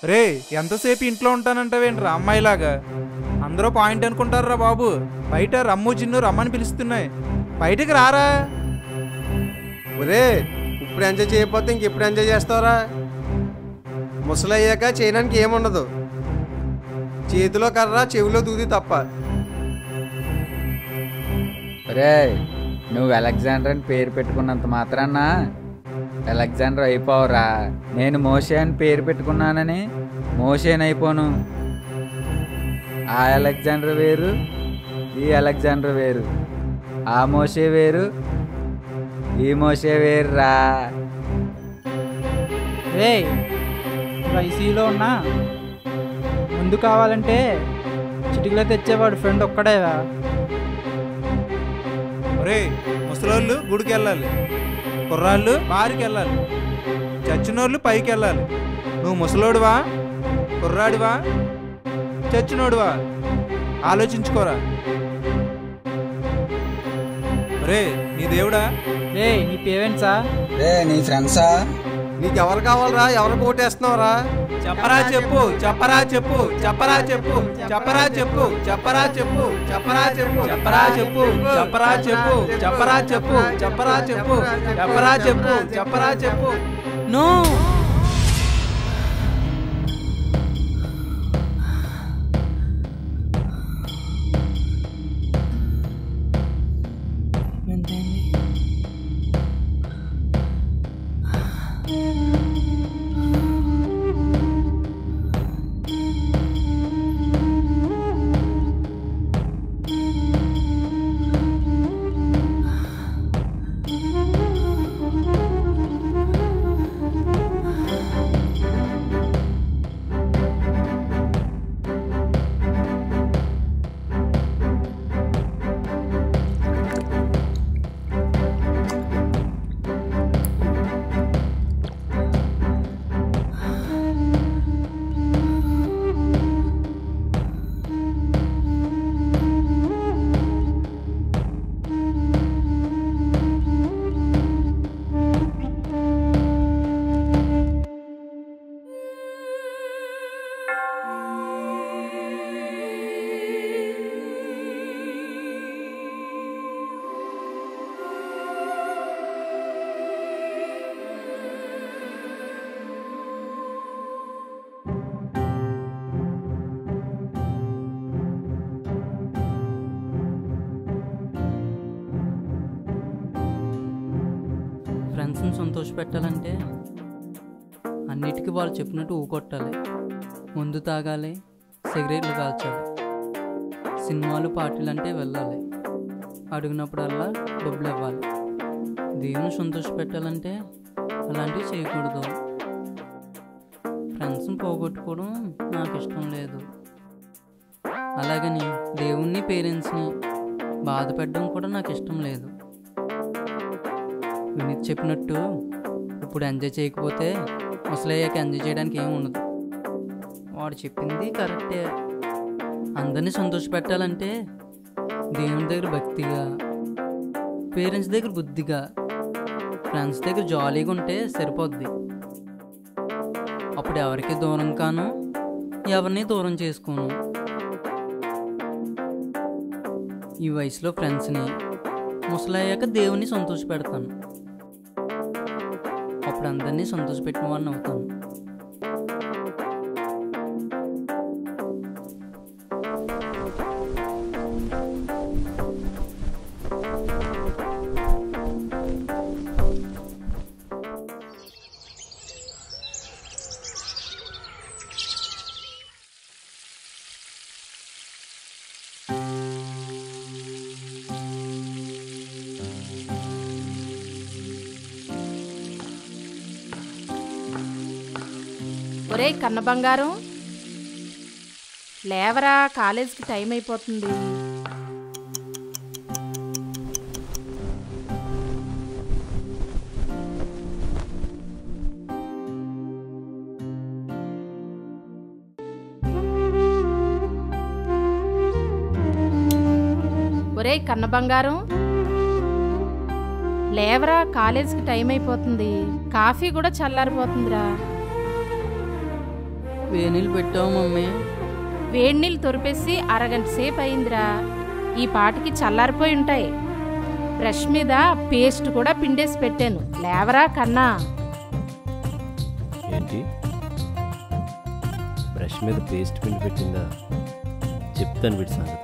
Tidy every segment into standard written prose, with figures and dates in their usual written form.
రే ఎంతసేపు ఇంట్లో ఉంటానంటావేంట్రా అమ్మాయిలాగా? అందరూ పాయింట్ అనుకుంటారా బాబు. బయట రమ్ము జిన్ను రమ్మని పిలుస్తున్నాయి, బయటకు రారా. ఒరే ఇప్పుడు ఎంజాయ్ చేయకపోతే ఇంకెప్పుడు ఎంజాయ్ చేస్తావరా? ముసలయ్యాక చేయడానికి ఏముండదు, చేతిలో కర్ర చెవిలో దూది తప్ప. రే నువ్వు అలెగ్జాండర్ అని పేరు పెట్టుకున్నంత మాత్రాన అలెగ్జాండర్ అయిపోవరా. నేను మోషే అని పేరు పెట్టుకున్నానని మోషేని అయిపోను. ఆ అలెగ్జాండర్ వేరు, ఈ అలెగ్జాండర్ వేరు. ఆ మోషే వేరు, ఈ మోషే వేరురా. రే ఐసీలో ఉన్నా ముందు కావాలంటే చిటికలో తెచ్చేవాడు ఫ్రెండ్ ఒక్కడేరా. రే ముసలోళ్ళు గుడికి వెళ్ళాలి, కుర్రాళ్ళు బారికి వెళ్ళాలి, చచ్చినోళ్ళు పైకి వెళ్ళాలి. నువ్వు ముసలోడువా, కుర్రాడివా, చచ్చినోడువా? ఆలోచించుకోరా. రే నీ దేవుడా? రే నీ పేరెంట్సా? రే నీ ఫ్రెండ్సా? నీకెవరు కావాలరా? ఎవరు పోటేస్తున్నావురా? చెప్పరా చెప్పు, చెప్పరా చెప్పు, చెప్పరా చెప్పు, చెప్పరా చెప్పు, చెప్పరా చెప్పు, చెప్పరా చెప్పు, చెప్పరా చెప్పు, చెప్పరా చెప్పు, చెప్పరా చెప్పు, చెప్పరా చెప్పు, చెప్పరా చెప్పు, చెప్పరా చెప్పు. నో ఫ్రెండ్స్ని సంతోషపెట్టాలంటే అన్నిటికీ వాళ్ళు చెప్పినట్టు ఊకొట్టాలి, ముందు తాగాలి, సిగరెట్లు కాల్చాలి, సినిమాలు పార్టీలు అంటే వెళ్ళాలి, అడిగినప్పుడల్లా డబ్బులు ఇవ్వాలి. దేవుని సంతోషపెట్టాలంటే అలాంటివి చేయకూడదు. ఫ్రెండ్స్ని పోగొట్టుకోవడం నాకు ఇష్టం లేదు. అలాగని దేవుణ్ణి పేరెంట్స్ని బాధ పెట్టడం కూడా నాకు ఇష్టం లేదు. వినీత్ చెప్పినట్టు ఇప్పుడు ఎంజాయ్ చేయకపోతే ముసలయ్యాక ఎంజాయ్ చేయడానికి ఏమి ఉండదు. వాడు చెప్పింది కరెక్టే. అందరినీ సంతోషపెట్టాలంటే దేవుని దగ్గర భక్తిగా, పేరెంట్స్ దగ్గర బుద్ధిగా, ఫ్రెండ్స్ దగ్గర జాలీగా ఉంటే సరిపోద్ది. అప్పుడు ఎవరికి దూరం కాను, ఎవరిని దూరం చేసుకోను. ఈ వయసులో ఫ్రెండ్స్ని, ముసలయ్యాక దేవుని సంతోషపెడతాను. అప్పుడు అందరినీ సంతోషపెట్టిన వాడిని అవుతాను. ఒరే కన్న బంగారం, లేవరా, కాలేజీకి టైం అయిపోతుంది. ఒరే కన్న బంగారం, లేవరా, కాలేజీకి టైం అయిపోతుంది. కాఫీ కూడా చల్లారిపోతుందిరా. వేణీళ్ళు పెట్టావు మమ్మీ. వేడి నీళ్ళు తొరిపేసి అరగంట సేపు అయిందిరా. ఈ పాటికి చల్లారిపోయి ఉంటాయి. బ్రష్ మీద పేస్ట్ కూడా పిండేసి పెట్టాను. లేవరా కన్నా. ఏంటి బ్రష్ మీద పేస్ట్ పిండి పెట్టిందా? చెప్తాను వీడి సంగతి.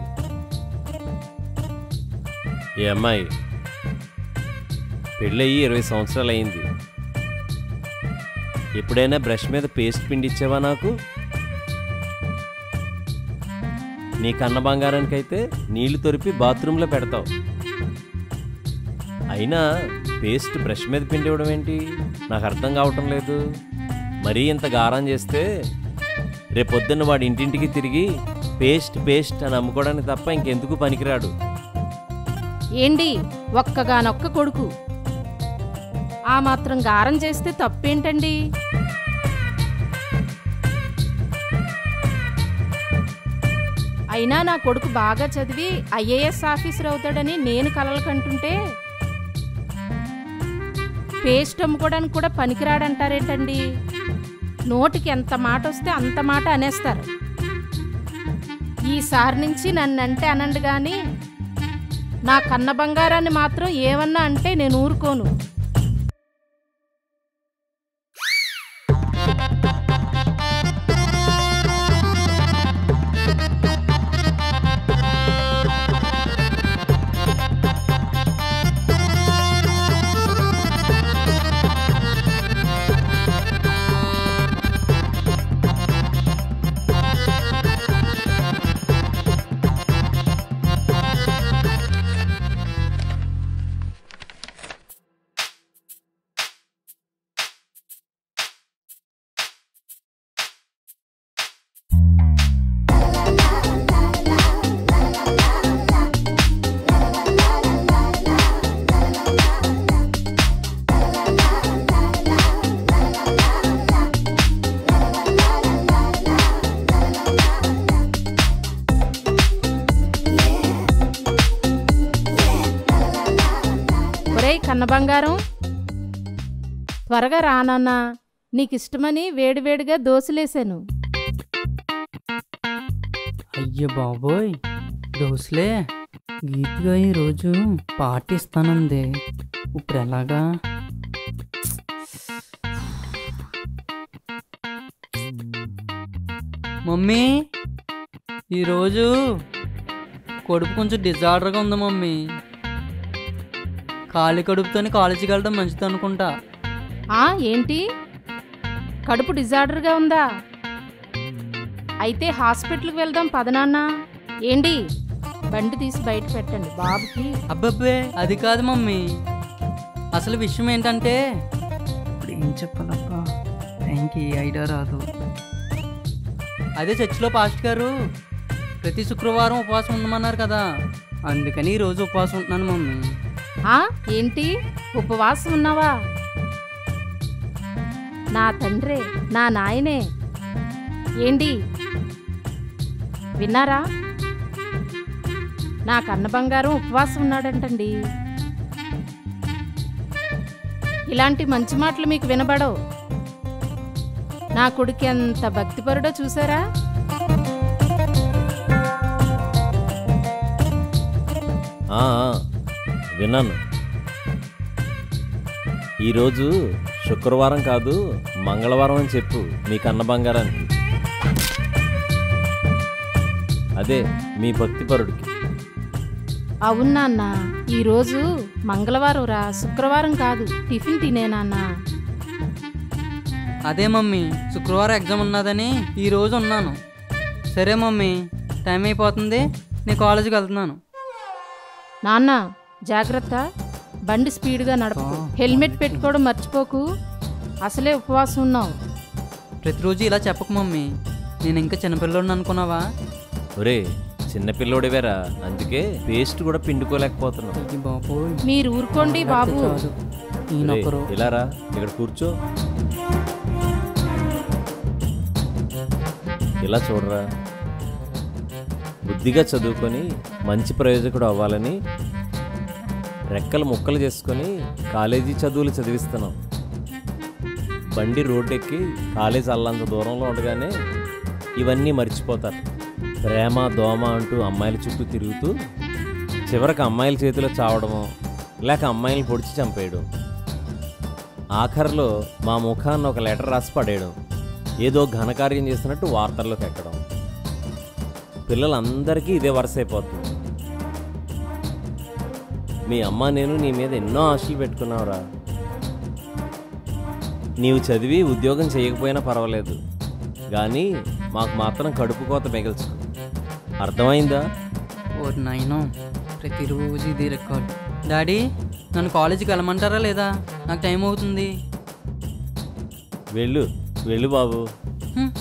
ఏ అమ్మాయి, పెళ్ళయి 20 సంవత్సరాలు అయింది. ఎప్పుడైనా బ్రష్ మీద పేస్ట్ పిండి ఇచ్చావా నాకు? నీ కన్న బంగారానికైతే నీళ్లు తొరిపి బాత్రూంలో పెడతావు. అయినా పేస్ట్ బ్రష్ మీద పిండి ఇవ్వడం ఏంటి? నాకు అర్థం కావటం లేదు. మరీ ఇంత గారం చేస్తే రేపొద్దున్న వాడి ఇంటింటికి తిరిగి పేస్ట్ పేస్ట్ అని అమ్ముకోవడానికి తప్ప ఇంకెందుకు పనికిరాడు. ఏంటి ఒక్కగానొక్క కొడుకు, ఆ మాత్రం గారం చేస్తే తప్పేంటండి? అయినా నా కొడుకు బాగా చదివి ఐఏఎస్ ఆఫీసర్ అవుతాడని నేను కలలు కంటుంటే పేస్ట్ అమ్ముకోవడానికి కూడా పనికిరాడంటారేంటండి? నోటికి ఎంత మాట వస్తే అంత మాట అనేస్తారు. ఈసారి నుంచి నన్నంటే అనండి కానీ నా కన్న బంగారాన్ని మాత్రం ఏమన్నా అంటే నేను ఊరుకోను. కన్న బంగారం, త్వరగా రానన్నా, నీకిష్టమని వేడివేడిగా దోశలేసాను. అయ్యో బాబోయ్, దోశలే. గీతగా ఈరోజు పార్టీ ఇస్తానంది. ఇప్పుడు ఎలాగా? మమ్మీ, ఈరోజు కడుపు కొంచెం డిజార్డర్గా ఉంది మమ్మీ. ఖాళీ కడుపుతోని కాలేజీకి వెళ్ళడం మంచిది అనుకుంటా. ఏంటి కడుపు డిజార్డర్గా ఉందా? అయితే హాస్పిటల్కి వెళ్దాం పదనాన్న. ఏంటి బండి తీసి బయట పెట్టండి బాబుకి. అబ్బబ్బే, అది కాదు మమ్మీ. అసలు విషయం ఏంటంటే, ఇప్పుడు ఏం చెప్పాలబ్బా, టైంకి ఐడియా రాదు. అదే చర్చిలో పాస్టర్ గారు ప్రతి శుక్రవారం ఉపవాసం ఉండమన్నారు కదా, అందుకని ఈరోజు ఉపవాసం ఉంటున్నాను మమ్మీ. ఏంటి ఉపవాసం ఉన్నావా? నా తండ్రే, నా నాయనే. ఏంటి విన్నారా? నా కన్న బంగారం ఉపవాసం ఉన్నాడంటండి. ఇలాంటి మంచి మాటలు మీకు వినబడవు. నా కొడుకు ఎంత భక్తిపరుడో చూసారా? విన్నాను. ఈరోజు శుక్రవారం కాదు మంగళవారం అని చెప్పు మీ కన్న బంగారానికి. అదే మీ భక్తిపరుడికి. అవును నాన్న, ఈరోజు మంగళవారం రా, శుక్రవారం కాదు. టిఫిన్ తినే నాన్న. అదే మమ్మీ, శుక్రవారం ఎగ్జామ్ ఉన్నదని ఈరోజు ఉన్నాను. సరే మమ్మీ, టైం అయిపోతుంది, నేను కాలేజీకి వెళ్తున్నాను. నాన్న జాగ్రత్త, బండి స్పీడ్గా నడపకు. హెల్మెట్ పెట్టుకోవడం మర్చిపోకు. అసలే ఉపవాసం ఉన్నావు. ప్రతిరోజు ఇలా చెప్పకు మమ్మీ, నేను ఇంకా చిన్నపిల్లోడిని అనుకున్నావా? ఒరే చిన్నపిల్లోడివేరా, అందుకే పేస్ట్ కూడా పిండుకోలేకపోతున్నావు. బాబోయ్, మీరు ఊరుకోండి బాబు. ఇలారా, ఇక్కడ కూర్చో. ఇలా చూడరా, బుద్ధిగా చదువుకొని మంచి ప్రయోజకుడు అవ్వాలని రెక్కలు ముక్కలు చేసుకొని కాలేజీ చదువులు చదివిస్తున్నాం. బండి రోడ్డెక్కి కాలేజీ అల్లంత దూరంలో ఉండగానే ఇవన్నీ మర్చిపోతారు. ప్రేమ దోమ అంటూ అమ్మాయిల చుట్టూ తిరుగుతూ చివరికి అమ్మాయిల చేతిలో చావడమో లేక అమ్మాయిని పొడిచి చంపేయడం, ఆఖరిలో మా ముఖాన్ని ఒక లెటర్ రాసి పడేయడం, ఏదో ఘనకార్యం చేస్తున్నట్టు వార్తల్లోకి ఎక్కడం. పిల్లలందరికీ ఇదే వరుస అయిపోతుంది. మీ అమ్మ నేను నీ మీద ఎన్నో ఆశలు పెట్టుకున్నావురా. నీవు చదివి ఉద్యోగం చేయకపోయినా పర్వాలేదు, కానీ మాకు మాత్రం కడుపు కోత మిగల్చు. అర్థమైందా? ఓ నాయనో, ప్రతిరోజు ఇది రికార్డ్. డాడీ, నన్ను కాలేజీకి వెళ్ళమంటారా లేదా? నాకు టైం అవుతుంది. వెళ్ళు వెళ్ళు బాబు. హ్మ్.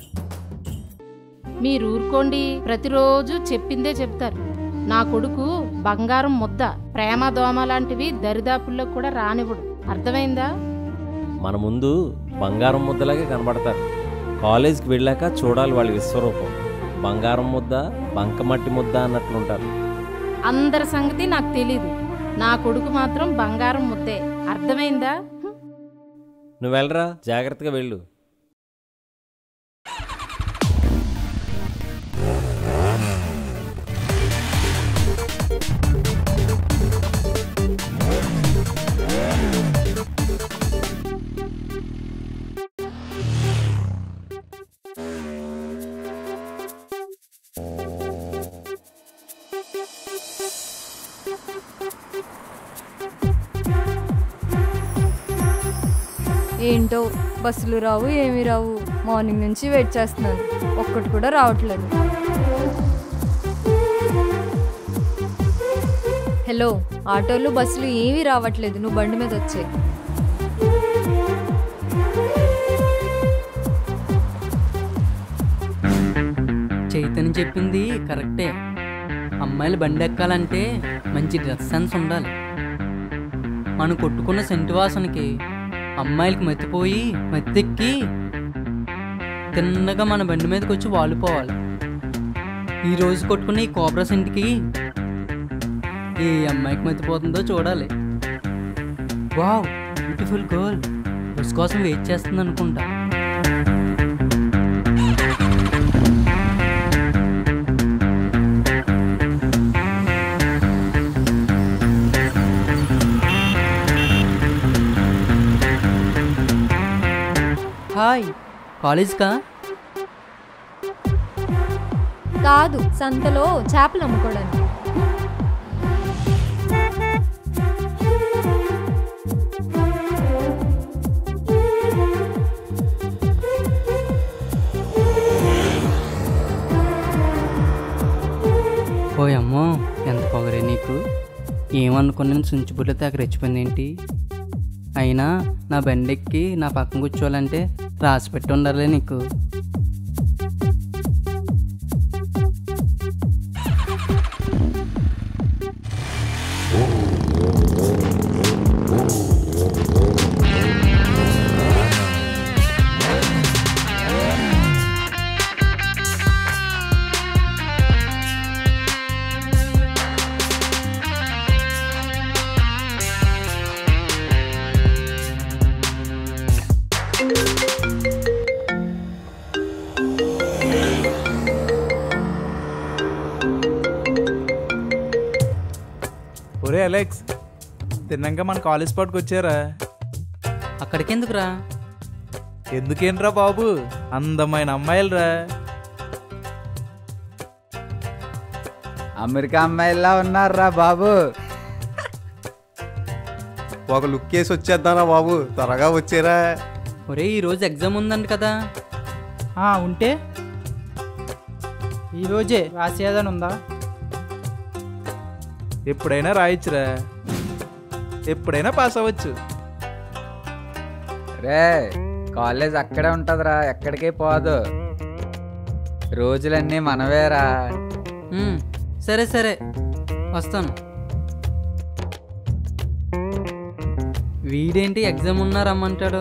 మీరు ఊరుకోండి, ప్రతిరోజు చెప్పిందే చెప్తారు. నా కొడుకు బంగారం ముద్ద, ప్రేమ దోమ లాంటివి దరిదాపుల్లో కూడా రానివ్వడు. అర్థమైందా? మన ముందు బంగారం ముద్దలాగే కనబడతారు. కాలేజీకి వెళ్ళాక చూడాలి వాళ్ళ విశ్వరూపం. బంగారం ముద్ద, బంకమట్టి ముద్ద అన్నట్లుంటారు. అందరి సంగతి నాకు తెలీదు. నా కొడుకు మాత్రం బంగారం ముద్దే. అర్థమైందా? నువ్వు వెళ్ళరా, జాగ్రత్తగా వెళ్ళు. ఏంటో బస్సులు రావు, ఏమీ రావు. మార్నింగ్ నుంచి వెయిట్ చేస్తున్నాను, ఒక్కటి కూడా రావట్లేదు. హలో, ఆటోలు బస్సులు ఏమీ రావట్లేదు, నువ్వు బండి మీద వచ్చే. చైతన్య చెప్పింది కరెక్టే. అమ్మాయిలు బండి ఎక్కాలంటే మంచి డ్రెస్ సెన్స్ ఉండాలి. మనం కొట్టుకున్న సెంటు వాసనకి అమ్మాయిలకి మత్తిపోయి మత్తెక్కి తిన్నగా మన బండి మీదకి వచ్చి వాలిపోవాలి. ఈరోజు కొట్టుకున్న ఈ కోబ్రా సెంట్కి ఏ అమ్మాయికి మత్తిపోతుందో చూడాలి. వావ్, బ్యూటిఫుల్ గర్ల్ బస్ కోసం వెయిట్ చేస్తుంది అనుకుంటా. హాయ్, కాలేజ్కా? కాదు, సంతలో చేపలు అమ్ముకోవడానికి. ఓయమ్మో, ఎంత పొగరే నీకు. ఏమనుకుని నేను సుంచిబుడ్లతో అక్కడ రెచ్చిపోయింది ఏంటి? అయినా నా బండెక్కి నా పక్కన కూర్చోవాలంటే రాసి పెట్టి ఉండాలి నీకు. ఒరే అలెక్స్, తిన్నాక మన కాలేజ్ స్పాట్కి వచ్చారా? అక్కడికి ఎందుకురా? ఎందుకేంట్రా బాబు, అందమైన అమ్మాయిలరా. అమెరికా అమ్మాయిలా ఉన్నారా బాబు. ఒక లుక్ వేసి వచ్చేద్దానా బాబు, త్వరగా వచ్చేరా. ఒరే, ఈరోజు ఎగ్జామ్ ఉందంట కదా. ఉంటే ఈరోజే రాసేదని ఉందా? ఎప్పుడైనా రాయొచ్చురా, ఎప్పుడైనా పాస్ అవ్వచ్చు. రే, కాలేజ్ అక్కడే ఉంటుందిరా, ఎక్కడికి పోదు. రోజులన్నీ మనవేరా. సరే సరే, వస్తాను. వీడేంటి ఎగ్జామ్ ఉన్నా రమ్మంటాడు,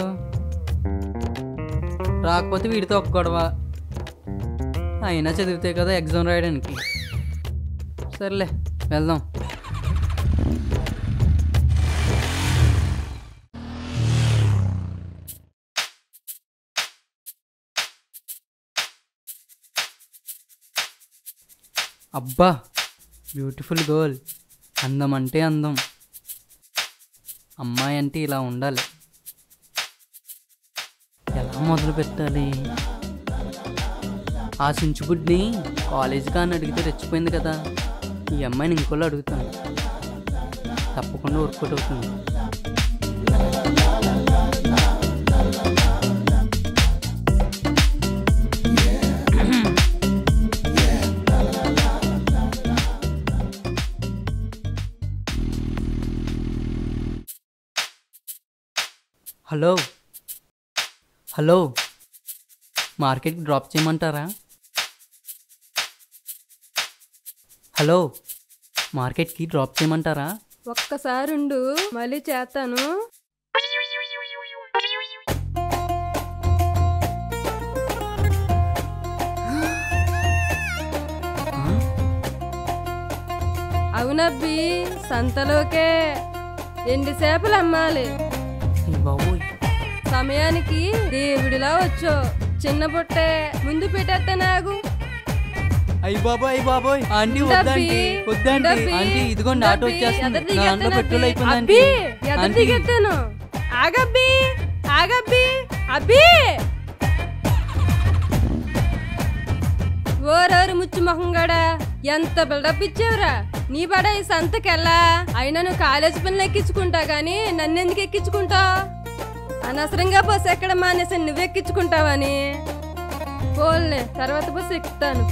రాకపోతే వీడితో ఒక గొడవ. అయినా చదివితే కదా ఎగ్జామ్ రాయడానికి. సర్లే, వెళ్దాం. అబ్బా బ్యూటిఫుల్ గర్ల్. అందం అంటే అందం. అమ్మాయి అంటే ఇలా ఉండాలి. ఎలా మొదలు పెట్టాలి? ఆ సించుబుడ్ని కాలేజ్ కానీ అడిగితే రెచ్చిపోయింది కదా. ఈ అమ్మాయిని ఇంకోళ్ళు అడుగుతాను, తప్పకుండా వర్కౌట్ అవుతుంది. హలో హలో, మార్కెట్కి డ్రాప్ చేయమంటారా? హలో, మార్కెట్కి డ్రాప్ చేయమంటారా? ఒక్కసారి ఉండు, మళ్ళీ చేస్తాను. అవునబ్బి, సంతలోకే ఎండి చేపలు అమ్మాలి. బాబోయ్, సమయానికి దేవుడిలా వచ్చో. చిన్న బుట్టే ముందు పెట్టేస్తా నాకు. అయ్యి బాబోయ్ ఆంటీ వద్దండి, వద్దండి ఆంటీ. ఇదిగోండి ఆటో వచ్చేస్తుంది, నా దాంట్లో పెట్రోల్ అయిపోయిందండి. దిగెత్తాను. ఆగబ్బి ఆగబ్బి అబ్బి. ఓరోరు ముచ్చు మొహంగాడా, ఎంత బిల్డప్ ఇచ్చావురా. నీ బడ ఈ సంతకెళ్ళా. అయినా నువ్వు కాలేజ్ పనులు ఎక్కించుకుంటా గానీ నన్నెందుకు ఎక్కించుకుంటావు? అనవసరంగా బస్సు ఎక్కడ మానేసి నువ్వెక్కించుకుంటావని. పోల్నే, తర్వాత బస్సు ఎక్కుతాను.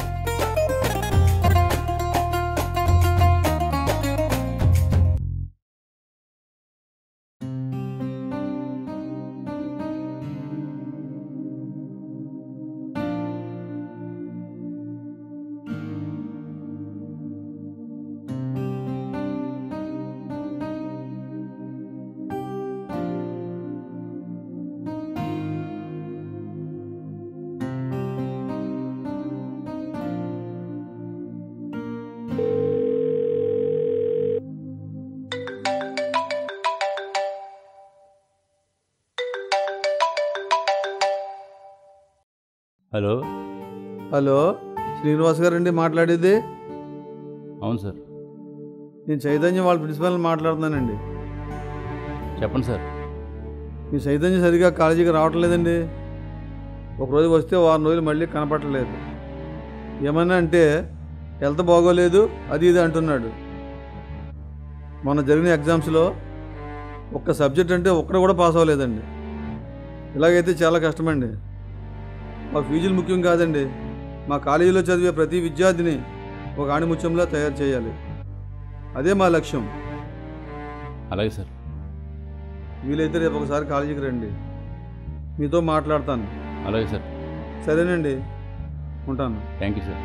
హలో హలో, శ్రీనివాస్ గారండి మాట్లాడేది? అవును సార్. నేను చైతన్య వాళ్ళ ప్రిన్సిపాల్ని మాట్లాడుతున్నానండి. చెప్పండి సార్. మీ చైతన్య సరిగా కాలేజీకి రావట్లేదండి. ఒకరోజు వస్తే వారం రోజులు మళ్ళీ కనపడలేదు. ఏమన్నా అంటే హెల్త్ బాగోలేదు అది ఇది అంటున్నాడు. మొన్న జరిగిన ఎగ్జామ్స్లో ఒక్క సబ్జెక్ట్ అంటే ఒక్కడు కూడా పాస్ అవ్వలేదండి. ఇలాగైతే చాలా కష్టమండి. మా ఫీజులు ముఖ్యం కాదండి, మా కాలేజీలో చదివే ప్రతి విద్యార్థిని ఒక ఆణిముత్యంలా తయారు చేయాలి. అదే మా లక్ష్యం. అలాగే సార్. వీలైతే రేపు ఒకసారి కాలేజీకి రండి, మీతో మాట్లాడతాను. అలాగే సార్. సరేనండి, ఉంటాను. Thank you sir.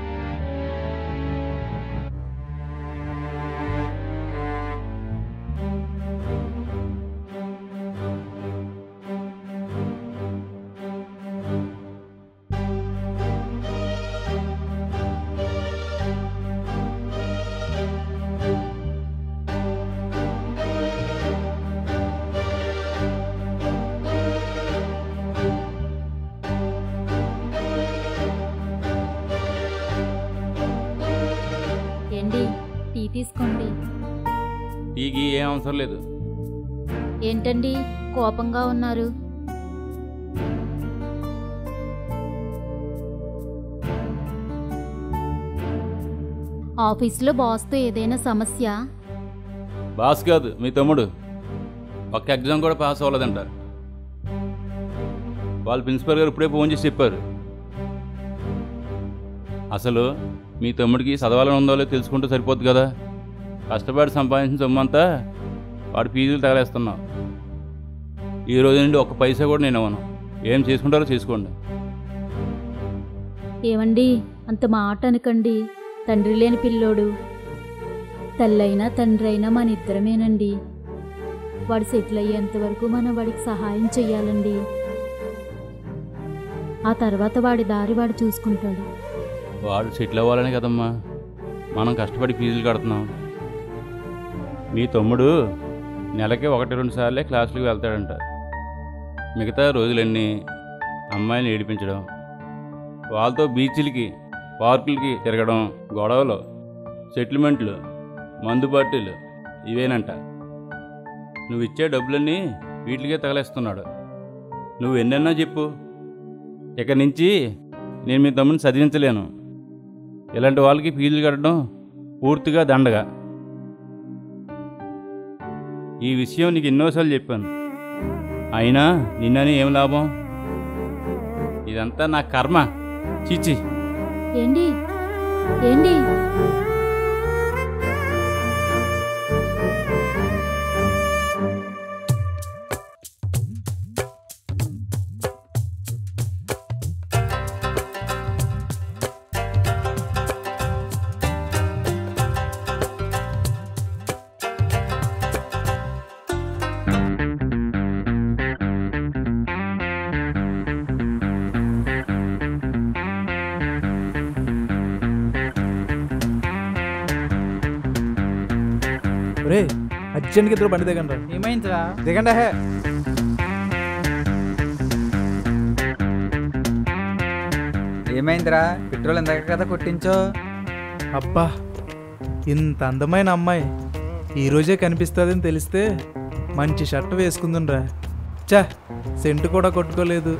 టీ తీసుకోండి. టీకి ఏం అవసరం లేదు. ఏంటండి కోపంగా ఉన్నారు? ఆఫీసులో బాస్తో ఏదైనా సమస్య? బాస్ కాదు, మీ తమ్ముడు ఒక్క ఎగ్జామ్ కూడా పాస్ అవ్వలేదంట. వాళ్ళ ప్రిన్సిపల్ గారు ఇప్పుడే ఫోన్ చేసి చెప్పారు. అసలు మీ తమ్ముడికి చదవాలని ఉందో లేదో తెలుసుకుంటే సరిపోద్ది కదా. కష్టపడి సంపాదించిన సొమ్మంతా వాడు ఫీజులు తగలేస్తున్నావు. ఈ రోజు నుండి ఒక్క పైసా కూడా నేను ఇవ్వను. ఏం చేసుకుంటారో చేసుకోండి. ఏమండి అంత మాట అనకండి. తండ్రి లేని పిల్లోడు. తల్లైనా తండ్రి అయినా మన ఇద్దరమేనండి. వాడు సెటిల్ అయ్యేంత వరకు మనం వాడికి సహాయం చెయ్యాలండి. ఆ తర్వాత వాడి దారి వాడు చూసుకుంటాడు. వాడు సెటిల్ అవ్వాలనే కదమ్మా మనం కష్టపడి ఫీజులు కడుతున్నాం. మీ తమ్ముడు నెలకి 1-2 సార్లే క్లాసులకు వెళ్తాడంట. మిగతా రోజులన్నీ అమ్మాయిని ఏడిపించడం, వాళ్ళతో బీచ్లకి పార్కులకి తిరగడం, గొడవలు, సెటిల్మెంట్లు, మందు పార్టీలు ఇవేనంట. నువ్వు ఇచ్చే డబ్బులన్నీ వీటికే తగలేస్తున్నాడు. నువ్వు ఎన్నెన్నా చెప్పు, ఇక నుంచి నేను మీ తమ్ముని చదివించలేను. ఇలాంటి వాళ్ళకి ఫీజులు కట్టడం పూర్తిగా దండగా. ఈ విషయం నీకు ఎన్నోసార్లు చెప్పాను, అయినా నిన్నని ఏం లాభం? ఇదంతా నా కర్మ. చీచి. ఏంటి ఏంటి రే అర్జెంట్కి ఇద్దరు బండి దిగండి. ఏమైందిరా? దిగండి. హే ఏమైందిరా? పెట్రోల్ ఎందాక కదా కొట్టించో. అబ్బా, ఇంత అందమైన అమ్మాయి ఈరోజే కనిపిస్తుందని తెలిస్తే మంచి షర్ట్ వేసుకుందునరా. చా, సెంటు కూడా కొట్టుకోలేదు.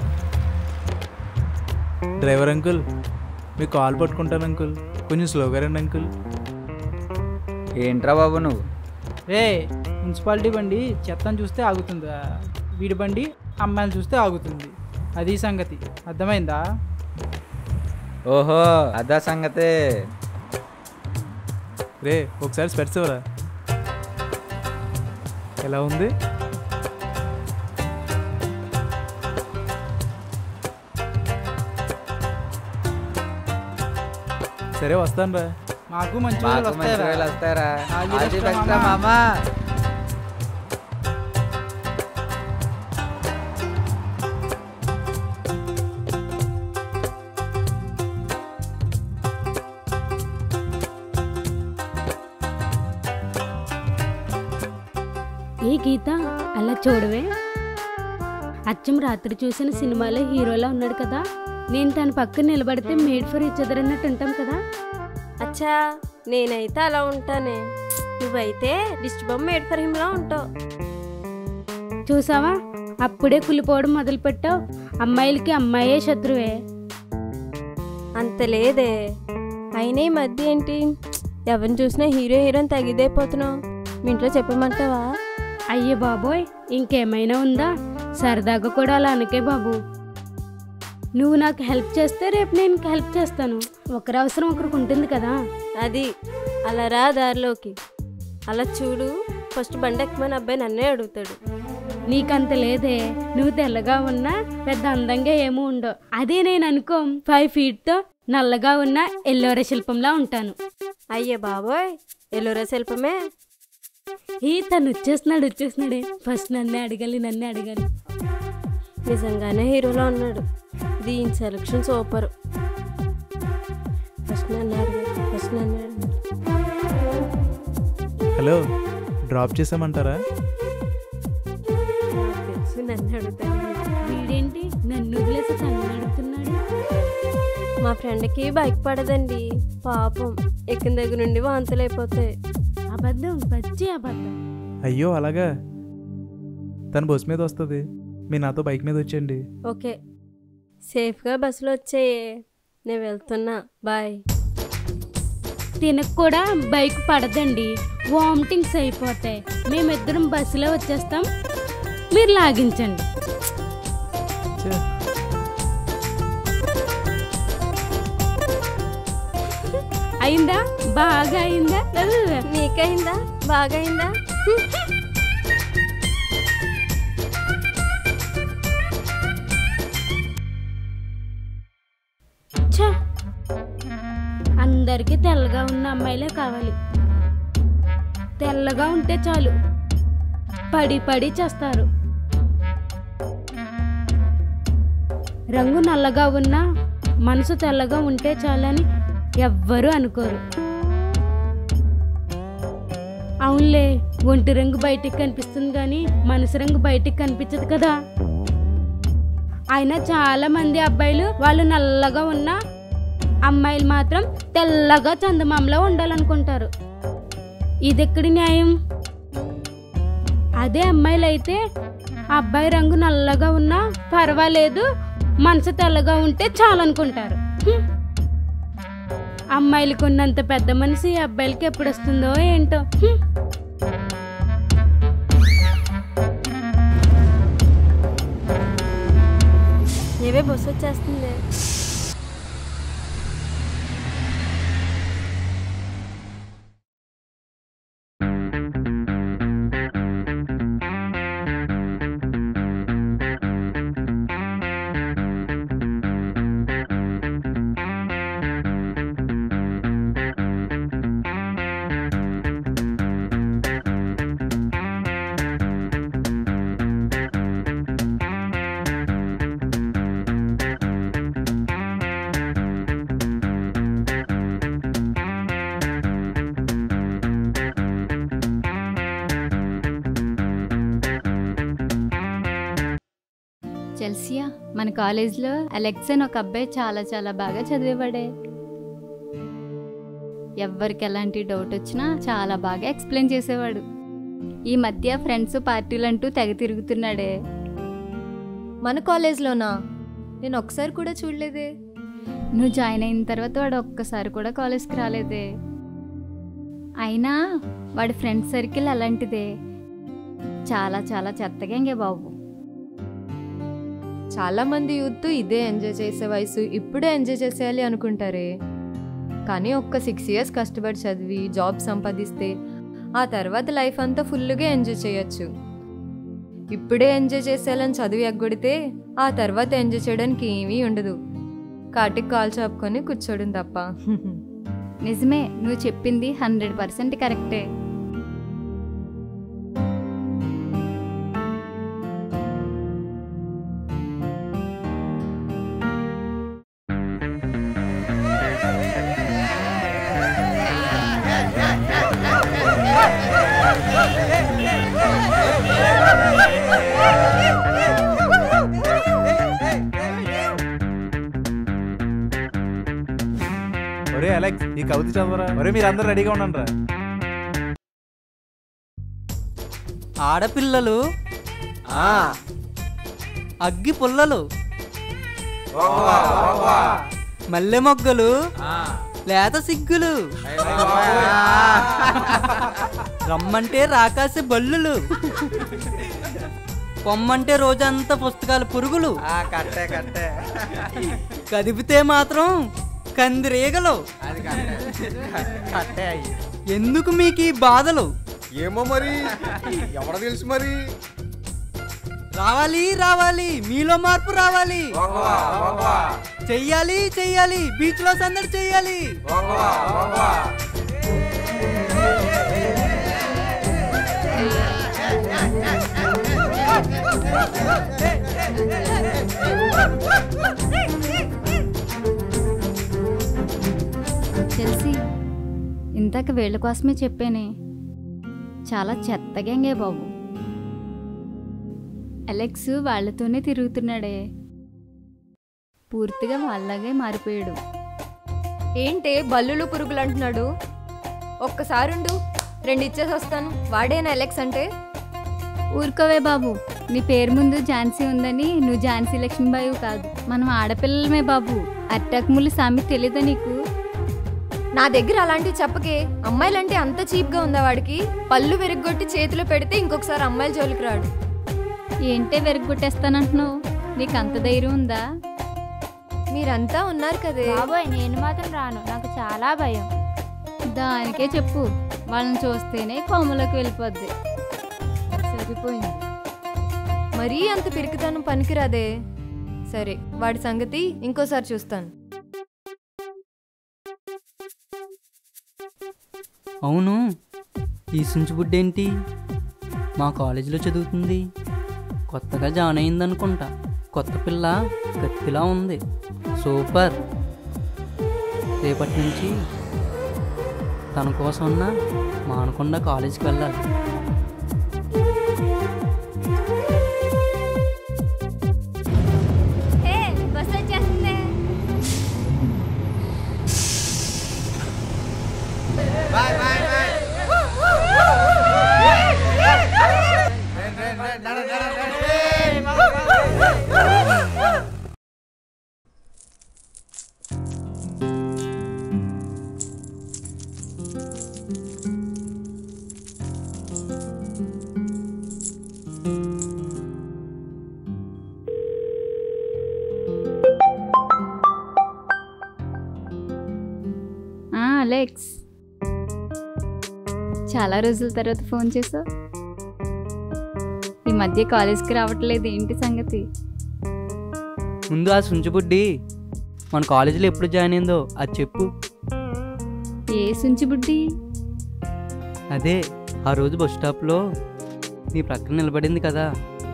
డ్రైవర్ అంకుల్, మీ కాల్ పట్టుకుంటాను అంకుల్, కొంచెం స్లోగా రండి అంకుల్. ఏంట్రా బాబు నువ్వు? రే, మున్సిపాలిటీ బండి చెత్తను చూస్తే ఆగుతుంది, వీడి బండి అమ్మాయిలు చూస్తే ఆగుతుంది. అది సంగతి, అర్థమైందా? ఓహో, అదా సంగతే. రే ఒకసారి స్పెట్స్ ఇవ్వరా. ఎలా ఉంది? సరే వస్తాను రా. మాకు మంచి మాకు రోజులు మంచి వస్తాయిరా. రోజులు వస్తాయిరా. All the all the best best రా రా మామ. మామా. ఏ గీత, అలా చూడవే. అచ్చం రాత్రి చూసిన సినిమాలో హీరోలా ఉన్నాడు కదా. నేను తన పక్కన నిలబడితే మేడ్ ఫర్ ఈచ్ అదర్ అన్నట్టు ఉంటాం కదా. అచ్చా, నేనైతే అలా ఉంటానే, నువ్వైతే దిష్టి బొమ్మ మేడ్ ఫర్ హిమ్లా ఉంటావు. చూసావా, అప్పుడే కులిపోవడం మొదలుపెట్టావు. అమ్మాయిలకి అమ్మాయే శత్రువే. అంత లేదే. అయినా ఈ మధ్య ఏంటి ఎవరిని చూసినా హీరో హీరోని తగిదైపోతున్నావు. మీ ఇంట్లో చెప్పమంటావా? అయ్యే బాబోయ్, ఇంకేమైనా ఉందా? సరదాగా కూడా అలా అనకే బాబు. నువ్వు నాకు హెల్ప్ చేస్తే రేపు నేను హెల్ప్ చేస్తాను. ఒకరి అవసరం ఒకరికి ఉంటుంది కదా. అది అలా రా దారిలోకి. అలా చూడు, ఫస్ట్ బండి ఎక్కమని అబ్బాయి నన్నే అడుగుతాడు. నీకంత లేదే. నువ్వు తెల్లగా ఉన్నా పెద్ద అందంగా ఏమో ఉండవు. అదే నేను అనుకో 5 feetతో నల్లగా ఉన్న ఎల్లోర శిల్పంలా ఉంటాను. అయ్యే బాబోయ్, ఎల్లోరా శిల్పమే. తను వచ్చేస్తున్నాడే. ఫస్ట్ నన్నే అడగాలి. నిజంగానే హీరోలో ఉన్నాడు. దీని సెలక్షన్ సూపర్. ఫస్ట్ నన్ను అడగాలి. హలో, డ్రాప్ చేసామంటారా? తెలుసు, నన్ను అడుగుతాను. వీడేంటి నన్ను వదిలేసి తను అడుగుతున్నాడు. మా ఫ్రెండ్కి బైక్ పడదండి పాపం. ఎక్కిన దగ్గర నుండి వాంతులు అయిపోతాయి. అబద్ధం, పచ్చి అబద్ధం. అయ్యో అలాగా. తను బస్ మీద వస్తుంది, మీరు నాతో బైక్ మీద వచ్చేయండి. ఓకే, సేఫ్గా బస్సులో వచ్చేయే. నేను వెళ్తున్నా, బాయ్. తినకు కూడా బైక్ పడదండి, వామిటింగ్స్ అయిపోతాయి. మేమిద్దరం బస్సులో వచ్చేస్తాం, మీరు లాగించండి. అయిందా? బాగా అయిందా? నీకైందా? బాగా అయిందా? అందరికీ తెల్లగా ఉన్న అమ్మాయిలే కావాలి. తెల్లగా ఉంటే చాలు, పడి చేస్తారు. రంగు నల్లగా ఉన్నా మనసు తెల్లగా ఉంటే చాలని ఎవ్వరూ అనుకోరు. అవునులే, ఒంటి రంగు బయటికి కనిపిస్తుంది కానీ మనసు రంగు బయటికి కనిపించదు కదా. అయినా చాలా మంది అబ్బాయిలు వాళ్ళు నల్లగా ఉన్నా అమ్మాయిలు మాత్రం తెల్లగా చందమామలో ఉండాలనుకుంటారు. ఇదెక్కడి న్యాయం? అదే అమ్మాయిలు అయితే అబ్బాయి రంగు నల్లగా ఉన్నా పర్వాలేదు, మనసు తెల్లగా ఉంటే చాలనుకుంటారు. అమ్మాయిలకు ఉన్నంత పెద్ద మనసు ఈ అబ్బాయిలకి ఎప్పుడు వస్తుందో ఏంటో. ఏవే బస్సు వచ్చేస్తుంది. చెల్సియా, మన కాలేజ్లో అలెక్స్ అని ఒక అబ్బాయి చాలా చాలా బాగా చదివేవాడే. ఎవ్వరికి ఎలాంటి డౌట్ వచ్చినా చాలా బాగా ఎక్స్ప్లెయిన్ చేసేవాడు. ఈ మధ్య ఫ్రెండ్స్ పార్టీలు అంటూ తెగ తిరుగుతున్నాడే. మన కాలేజ్లోనా? నేను ఒక్కసారి కూడా చూడలేదే. నువ్వు జాయిన్ అయిన తర్వాత వాడు ఒక్కసారి కూడా కాలేజ్కి రాలేదే. అయినా వాడి ఫ్రెండ్స్ సర్కిల్ అలాంటిదే. చాలా చాలా చెత్తగా ఇంకే బాబు. చాలా మంది యూత్ ఇదే ఎంజాయ్ చేసే వయసు, ఇప్పుడే ఎంజాయ్ చేసేయాలి అనుకుంటారే. కానీ ఒక్క 6 years కష్టపడి చదివి జాబ్ సంపాదిస్తే ఆ తర్వాత లైఫ్ అంతా ఫుల్గా ఎంజాయ్ చేయొచ్చు. ఇప్పుడే ఎంజాయ్ చేసేయాలని చదివి ఎగ్గొడితే ఆ తర్వాత ఎంజాయ్ చేయడానికి ఏమీ ఉండదు. కాటికి కాల్ చాపుకొని కూర్చోడం తప్ప. నిజమే, నువ్వు చెప్పింది 100% కరెక్టే. ఒరే అలెక్స్, ఈ కవిత చదవరా. ఒరే మీరందరూ రెడీగా ఉండండి రా. ఆడపిల్లలు అగ్గి పుల్లలు, మల్లె మొగ్గలు, లేత సిగ్గులు, రమ్మంటే రాకాసి బల్లులు, పొమ్మంటే రోజంతా పుస్తకాలు పురుగులు, కదిపితే మాత్రం కందిరీగలు. ఎందుకు మీకు ఈ బాధలు? ఏమో మరి, ఎవడ తెలుసు మరి. రావాలి రావాలి, మీలో మార్పు రావాలి. చెయ్యాలి చెయ్యాలి, బీచ్ లో సందడి చెయ్యాలి. చెల్సి, ఇంతకు వీళ్ళ కోసమే చెప్పానే. చాలా చెత్తగంగే బాబు. అలెక్స్ వాళ్ళతోనే తిరుగుతున్నాడే. పూర్తిగా వాళ్ళలాగే మారిపోయాడు. ఏంటే బల్లులు పురుగులు అంటున్నాడు? ఒక్కసారుండు, 2 ఇచ్చేసి వస్తాను. వాడేనా అలెక్స్ అంటే? ఊరుకోవే బాబు, నీ పేరు ముందు ఝాన్సీ ఉందని నువ్వు ఝాన్సీ లక్ష్మీబాయి కాదు. మనం ఆడపిల్లలమే బాబు. అట్టకములు సామెత తెలీదా నీకు? నా దగ్గర అలాంటివి చెప్పకే. అమ్మాయిలంటే అంత చీప్గా ఉందా వాడికి? పళ్ళు విరగ్గొట్టి చేతిలో పెడితే ఇంకొకసారి అమ్మాయిల జోలికి రాడు. ఏంటే విరగ్గొట్టేస్తానంటున్నావు? నీకు అంత ధైర్యం ఉందా? మీరంతా ఉన్నారు కదే. బాబోయ్, నేను మాత్రం రాను, నాకు చాలా భయం. దానికే చెప్పు, వాళ్ళని చూస్తేనే కొమ్మలోకి వెళ్ళిపోద్ది. సరిపోయింది. మరీ అంత పిరికితనం పనికిరాదే. సరే, వాడి సంగతి ఇంకోసారి చూస్తాను. అవును, ఈ సుంచుబుడ్డేంటి మా కాలేజీలో చదువుతుంది? కొత్తగా జాయిన్ అయిందనుకుంటా. కొత్త పిల్ల గట్టిలా ఉంది. సూపర్. రేపటి నుంచి తన కోసం మానకుండా కాలేజీకి వెళ్ళాలి. అలెక్స్, చాలా రోజుల తర్వాత ఫోన్ చేసావు. ఈ మధ్య కాలేజ్కి రావట్లేదు, ఏంటి సంగతి? ముందు ఆ సుంచుబుడ్డి మన కాలేజీలో ఎప్పుడు జాయిన్ అయిందో అది చెప్పు. ఏ సుంచుబుడ్డి? అదే ఆ రోజు బస్ స్టాప్లో నీ ప్రక్కన నిలబడింది కదా,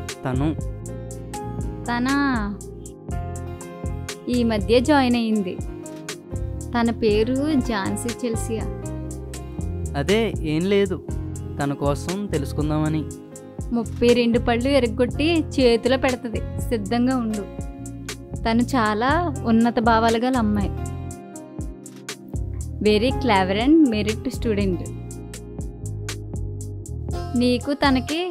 తనా ఈ మధ్య జాయిన్ అయ్యింది. తన పేరు ఝాన్సీ చెల్సియా. అదే ఏం లేదు, తన కోసం తెలుసుకుందామని. 32 పళ్ళు ఎరగొట్టి చేతిలో పెడుతుంది, సిద్ధంగా ఉండు. తను చాలా ఉన్నత భావాలు గల అమ్మాయి, very clever and merit student. నీకు తనకి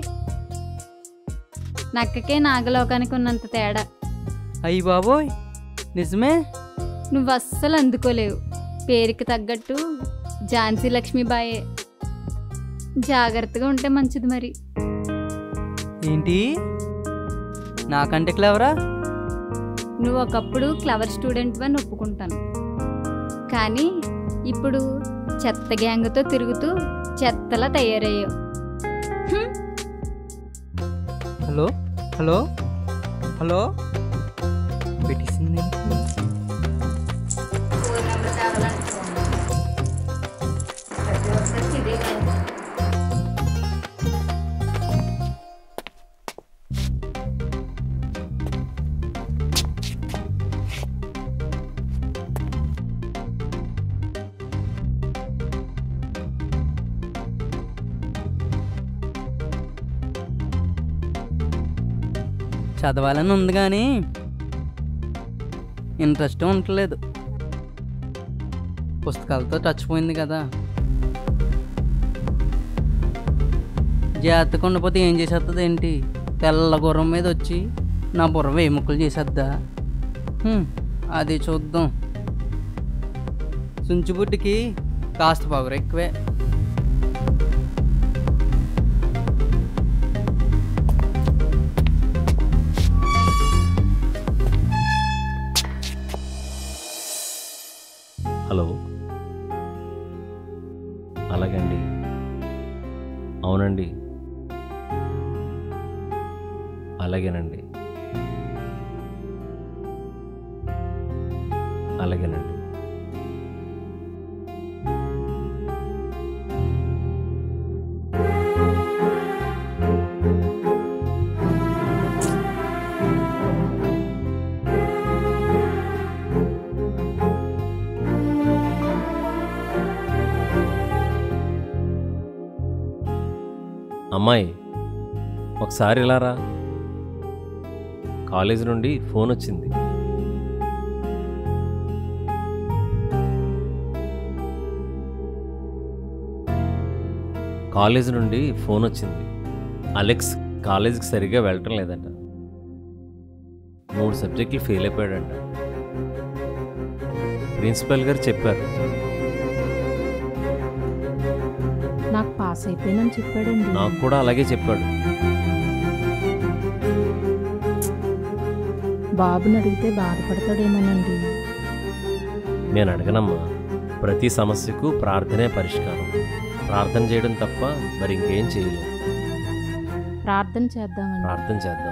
నక్కకే నాగలోకానికి ఉన్నంత తేడా. అయ్యి బాబోయ్, నిజమే? నువ్వు అస్సలు అందుకోలేవు. పేరుకి తగ్గట్టు ఝాన్సీ లక్ష్మీబాయే. జాగ్రత్తగా ఉంటే మంచిది. మరి ఏంటి, నాకంటే క్లవరా? నువ్వు ఒకప్పుడు క్లవర్ స్టూడెంట్ అని ఒప్పుకుంటాను, కానీ ఇప్పుడు చెత్త గ్యాంగ్తో తిరుగుతూ చెత్తలా తయారయ్యావు. హలో హలో హలో పెట్టేసింది. చదవాలని ఉంది కానీ ఇంట్రెస్ట్ ఉండట్లేదు. పుస్తకాలతో టచ్ పోయింది కదా. జాగ్రత్తగా ఉండకపోతే ఏం చేసేస్తుంది ఏంటి? తెల్ల గుర్రం మీద వచ్చి నా బుర్ర వేముక్కలు చేసేద్దా? అది చూద్దాం. సుంచుబుడ్డికి కాస్త పొగరు ఎక్కువే. హలో, అలాగండి. అవునండి, అలాగేనండి, అలాగేనండి. అమ్మాయి, ఒకసారి ఇలా రా. కాలేజ్ నుండి ఫోన్ వచ్చింది. కాలేజ్ నుండి ఫోన్ వచ్చింది. అలెక్స్ కాలేజీకి సరిగ్గా వెళ్ళటం లేదంట. 3 సబ్జెక్టులు ఫెయిల్ అయిపోయాడంట. ప్రిన్సిపల్ గారు చెప్పారు. నాకు పాస్ అయిపోయినని చెప్పాడండి. నాకు కూడా అలాగే చెప్పాడు. బాబుని అడిగితే బాధపడతాడేమోనండి. నేను అడగనమ్మా. ప్రతి సమస్యకు ప్రార్థనే పరిష్కారం. ప్రార్థన చేయడం తప్ప మరి ఇంకేం చేయలేం. ప్రార్థన చేద్దామండి. ప్రార్థన చేద్దాం.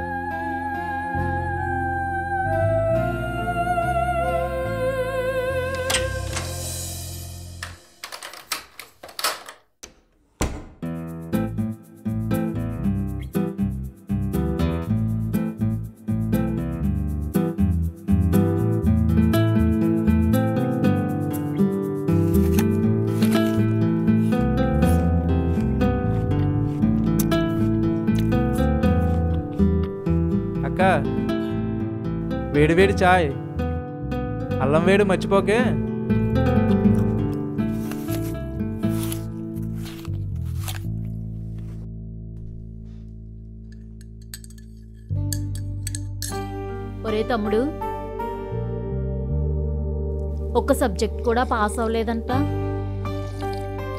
అక్క, వేడి వేడి చాయ్, అల్లం వేడి మర్చిపోకే. ఒరే తమ్ముడు, ఒక్క సబ్జెక్ట్ కూడా పాస్ అవ్వలేదంట.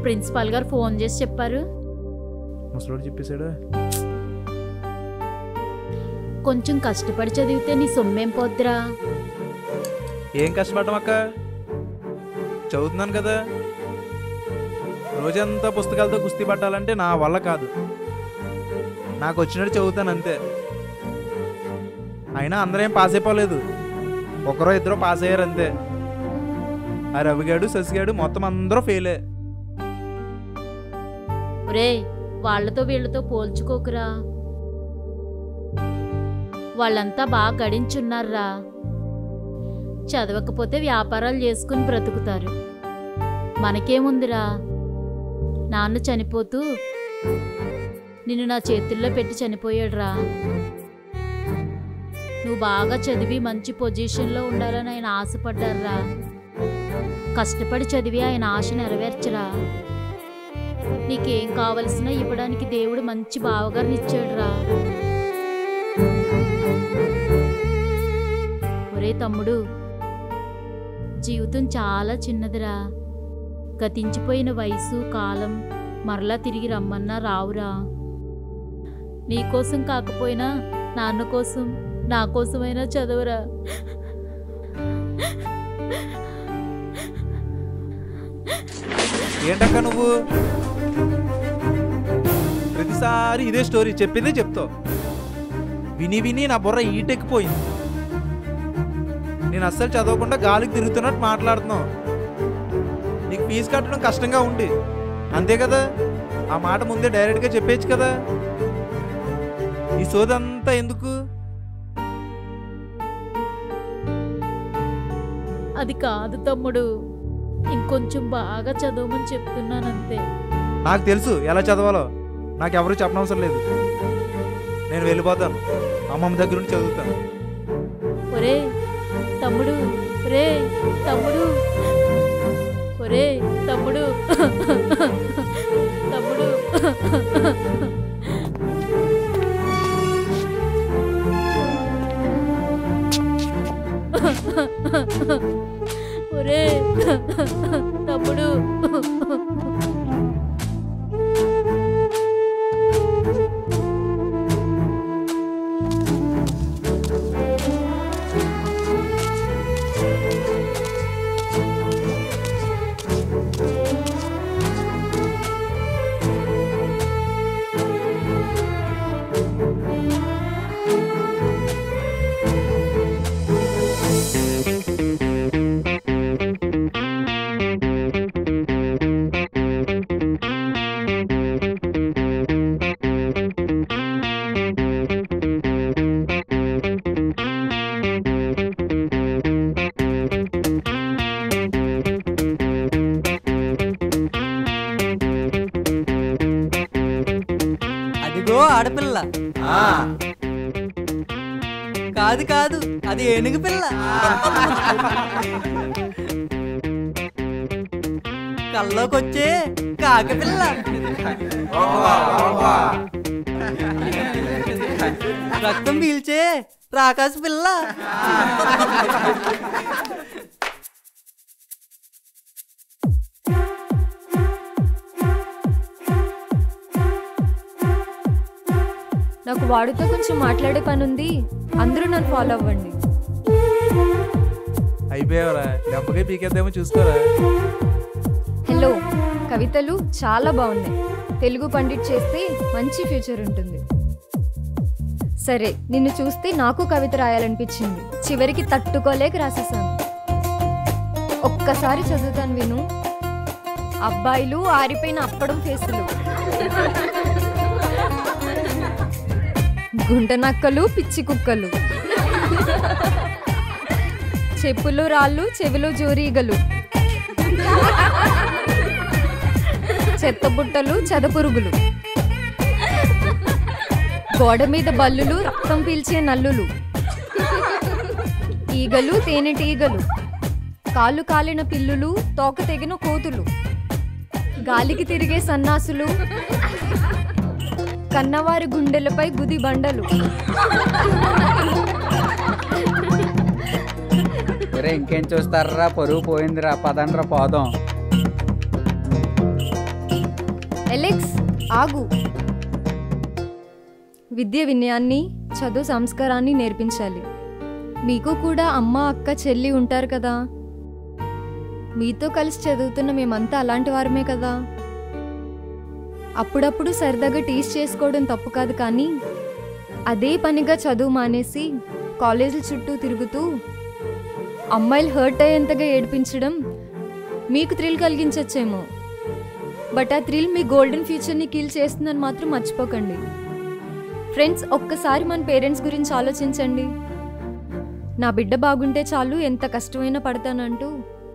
ప్రిన్సిపాల్ గారు ఫోన్ చేసి చెప్పారు. ముసలోడు చెప్పేశాడు. కొంచెం కష్టపడి చదివితే నీ సొమ్మేం పోద్దురా. ఏం కష్టపడ్డం అక్క, చదువుతున్నాను కదా. రోజంతా పుస్తకాలతో కుస్తీ పట్టాలంటే నా వల్ల కాదు. నాకు వచ్చినట్టు చదువుతాను అంతే. అయినా అందరేం పాస్ అయిపోలేదు, ఒకరో ఇద్దరు పాస్ అయ్యారు అంతే. ఆ రవిగాడు శశిగాడు మొత్తం అందరూ ఫెయిలే. ఒరే వాళ్ళతో వీళ్ళతో పోల్చుకోకురా. వాళ్ళంతా బాగా గడించున్నారా. చదవకపోతే వ్యాపారాలు చేసుకుని బ్రతుకుతారు. మనకేముందిరా, నాన్న చనిపోతూ నిన్ను నా చేతుల్లో పెట్టి చనిపోయాడురా. నువ్వు బాగా చదివి మంచి పొజిషన్లో ఉండాలని ఆయన ఆశపడ్డారా. కష్టపడి చదివి ఆయన ఆశ నెరవేర్చరా. నీకేం కావలసినా ఇవ్వడానికి దేవుడు మంచి బావగారిని ఇచ్చాడురా. ఒరే తమ్ముడు, జీవితం చాలా చిన్నదిరా. గతించిపోయిన వయసు కాలం మరలా తిరిగి రమ్మన్నా రావురా. నీకోసం కాకపోయినా నాన్న కోసం, నా కోసమైనా చదవరా. ఏంటక్క నువ్వు ప్రతిసారి ఇదే స్టోరీ చెప్పిందే చెప్తావు. విని విని నా బుర్ర ఈటెక్కిపోయింది. నేను అస్సలు చదవకుండా గాలికి తిరుగుతున్నట్టు మాట్లాడుతున్నావు. నీకు ఫీజు కట్టడం కష్టంగా ఉంది అంతే కదా. ఆ మాట ముందే డైరెక్ట్గా చెప్పేచ్చు కదా. ఈ సోదంతా ఎందుకు? అది కాదు తమ్ముడు, ఇంకొంచెం బాగా చదవమని చెప్తున్నానంతే. నాకు తెలుసు ఎలా చదవాలో. నాకెవరూ చెప్పనవసరం లేదు. నేను వెళ్ళిపోతాను, అమ్మమ్మ దగ్గర నుండి చదువుతాను. ఒరే తమ్ముడు, ఒరే తమ్ముడు, ఒరే తమ్ముడు, తమ్ముడు. ఒరే తమ్ముడు. అదిగో ఆడపిల్ల. కాదు కాదు, అది ఏనుగు పిల్ల. కల్లోకొచ్చే కాకపిల్ల. రక్తం పీల్చే రాకాశ పిల్ల. నాకు వాడితో కొంచెం మాట్లాడే పని ఉంది. అందరూ నన్ను ఫాలో అవ్వండి. అయిపోయావరా, దెబ్బకే పీకేద్దేమో చూసుకోరా. హలో, కవితలు చాలా బాగున్నాయి. తెలుగు పండిట్ చేస్తే మంచి ఫ్యూచర్ ఉంటుంది. సరే, నిన్ను చూస్తే నాకు కవిత రాయాలనిపించింది. చివరికి తట్టుకోలేక రాసేసాను. ఒక్కసారి చదువుతాను విను. అబ్బాయిలు ఆరిపోయిన అప్పడం ఫేసులు, గుంట నక్కలు పిచ్చి కుక్కలు, చెప్పులు రాళ్ళు చెవిలో జోరీగలు, చెత్తబుట్టలు చెదపురుగులు, గోడ మీద బల్లులు రక్తం పీల్చే నల్లులు, ఈగలు తేనెటీగలు, కాళ్ళు కాలిన పిల్లులు తోక తెగిన కోతులు, గాలికి తిరిగే సన్నాసులు, కన్నవారి గుండెలపై గుది బండలు. ఇంకేం చూస్తారా, పరువు పోయిందిరా, పదండ్రా పోదాం. ఎలెక్స్ ఆగు. విద్య వినయాన్ని, చదువు సంస్కారాన్ని నేర్పించాలి. మీకు కూడా అమ్మ అక్క చెల్లి ఉంటారు కదా. మీతో కలిసి చదువుతున్న మేమంతా అలాంటి వారమే కదా. అప్పుడప్పుడు సరదాగా టీస్ చేసుకోవడం తప్పు కాదు, కానీ అదే పనిగా చదువు మానేసి కాలేజీల చుట్టూ తిరుగుతూ అమ్మాయిలు హర్ట్ అయ్యేంతగా ఏడిపించడం మీకు థ్రిల్ కలిగించచ్చేమో. బట్ ఆ థ్రిల్ మీ గోల్డెన్ ఫ్యూచర్ని కిల్ చేస్తుందని మాత్రం మర్చిపోకండి. ఫ్రెండ్స్, ఒక్కసారి మన పేరెంట్స్ గురించి ఆలోచించండి. నా బిడ్డ బాగుంటే చాలు, ఎంత కష్టమైనా పడతానంటూ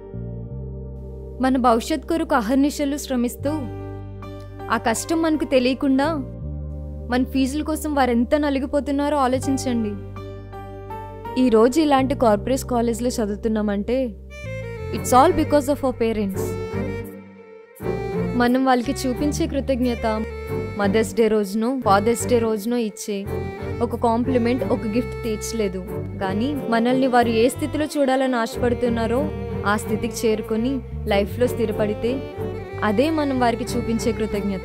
మన భవిష్యత్ కొరకు అహర్నిశలు శ్రమిస్తూ ఆ కష్టం మనకు తెలియకుండా మన ఫీజుల కోసం వారెంత నలిగిపోతున్నారో ఆలోచించండి. ఈరోజు ఇలాంటి కార్పొరేట్ కాలేజ్లో చదువుతున్నామంటే it's all because of our parents. మనం వాళ్ళకి చూపించే కృతజ్ఞత మదర్స్ డే రోజునో ఫాదర్స్ డే రోజునో ఇచ్చే ఒక కాంప్లిమెంట్, ఒక గిఫ్ట్ తీర్చలేదు. కానీ మనల్ని వారు ఏ స్థితిలో చూడాలని ఆశపడుతున్నారో ఆ స్థితికి చేరుకొని లైఫ్లో స్థిరపడితే అదే మనం వారికి చూపించే కృతజ్ఞత.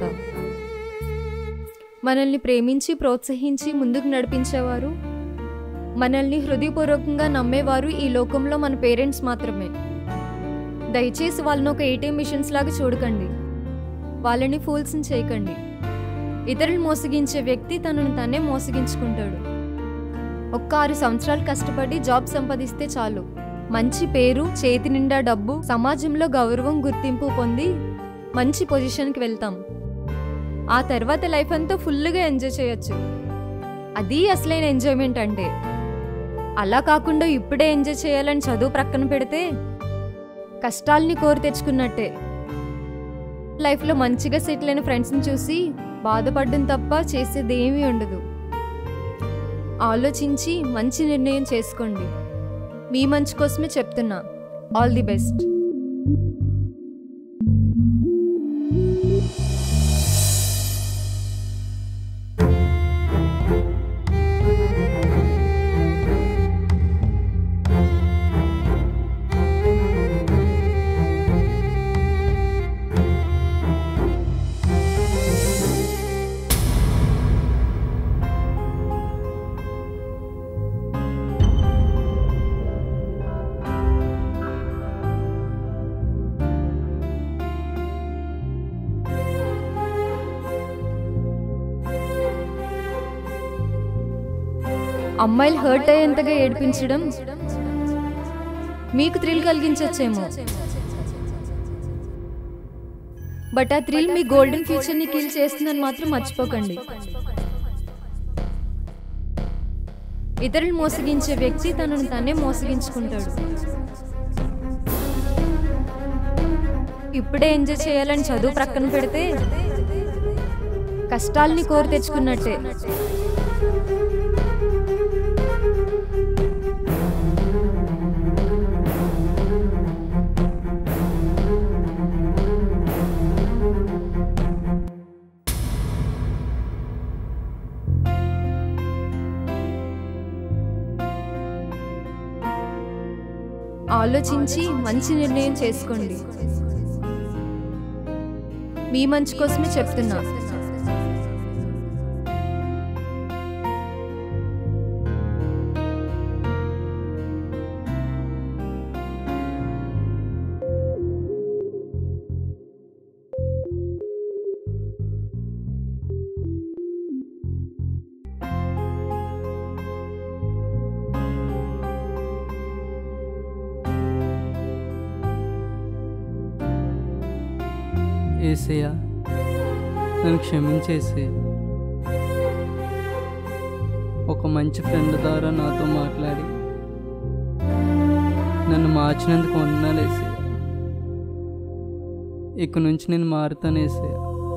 మనల్ని ప్రేమించి ప్రోత్సహించి ముందుకు నడిపించేవారు, మనల్ని హృదయపూర్వకంగా నమ్మేవారు ఈ లోకంలో మన పేరెంట్స్ మాత్రమే. దయచేసి వాళ్ళని ఒక ఏటీఎం మిషన్స్ లాగా చూడకండి. వాళ్ళని ఫూల్స్ని చేయకండి. ఇతరులు మోసగించే వ్యక్తి తనను తనే మోసగించుకుంటాడు. ఒక్క 6 సంవత్సరాలు కష్టపడి జాబ్ సంపాదిస్తే చాలు, మంచి పేరు, చేతి నిండా డబ్బు, సమాజంలో గౌరవం, గుర్తింపు పొంది మంచి పొజిషన్కి వెళ్తాం. ఆ తర్వాత లైఫ్ అంతా ఫుల్గా ఎంజాయ్ చేయొచ్చు. అది అసలైన ఎంజాయ్మెంట్ అంటే. అలా కాకుండా ఇప్పుడే ఎంజాయ్ చేయాలని చదువు ప్రక్కన పెడితే కష్టాలని కోరి తెచ్చుకున్నట్టే. లైఫ్లో మంచిగా సెటిల్ అయిన ఫ్రెండ్స్ని చూసి బాధపడడం తప్ప చేసేది ఏమీ ఉండదు. ఆలోచించి మంచి నిర్ణయం చేసుకోండి. మీ మంచి కోసమే చెప్తున్నా. All the best. అమ్మాయిలు హర్ట్ అయ్యేంతగా ఏడిపించడం మీకు థ్రిల్ కలిగించచ్చేమో. బట్ ఆ థ్రిల్ మీ గోల్డెన్ ఫ్యూచర్ని కిల్ చేస్తుందని మాత్రం మర్చిపోకండి. ఇతరులు మోసగించే వ్యక్తి తనను తనే మోసగించుకుంటాడు. ఇప్పుడే ఎంజాయ్ చేయాలని చదువు ప్రక్కన పెడితే కష్టాలని కోరి తెచ్చుకున్నట్టే. ఆలోచించి మంచి నిర్ణయం చేసుకోండి. మీ మంచి కోసమే చెప్తున్నా. ఏసయ్యా, నన్ను క్షమించేసే. ఒక మంచి ఫ్రెండ్ ద్వారా నాతో మాట్లాడి నన్ను మార్చినందుకు వందనాలేసే. ఇక నుంచి నేను మారుతానేసే.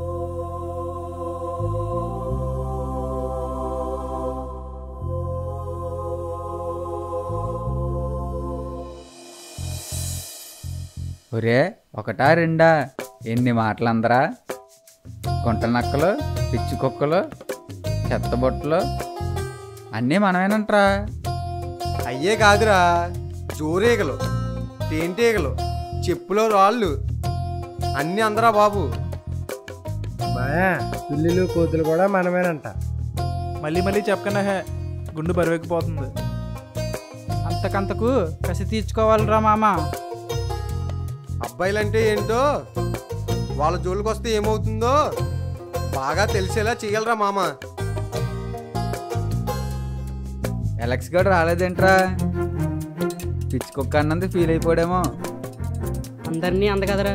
ఒరే, ఒకటా రెండా? ఎన్ని మాటలందరా? గుంట నక్కలు, పిచ్చి కుక్కలు, చెత్తబొట్టలు అన్నీ మనమేనంట్రా. అయ్యే కాదురా, జోరేగలు, తేనెటీగలు, చెప్పులో రాళ్ళు అన్నీ అందరా బాబు. మాయా పిల్లులు కోతులు కూడా మనమేనంట. మళ్ళీ మళ్ళీ చెప్పకనే హే, గుండు బరువెక్కిపోతుంది. అంతకంతకు కసి తీర్చుకోవాలిరా మామ. అబ్బాయిలంటే ఏంటో వాళ్ళ జోలికి వస్తే ఏమవుతుందో బాగా తెలిసేలా చెయ్యాలరా మామ. ఎలక్స్ గడు రాలేదేంట్రా? పిచ్చి కుక్క అన్నంది ఫీల్ అయిపోయాడేమో. అందరినీ అంద కదరా.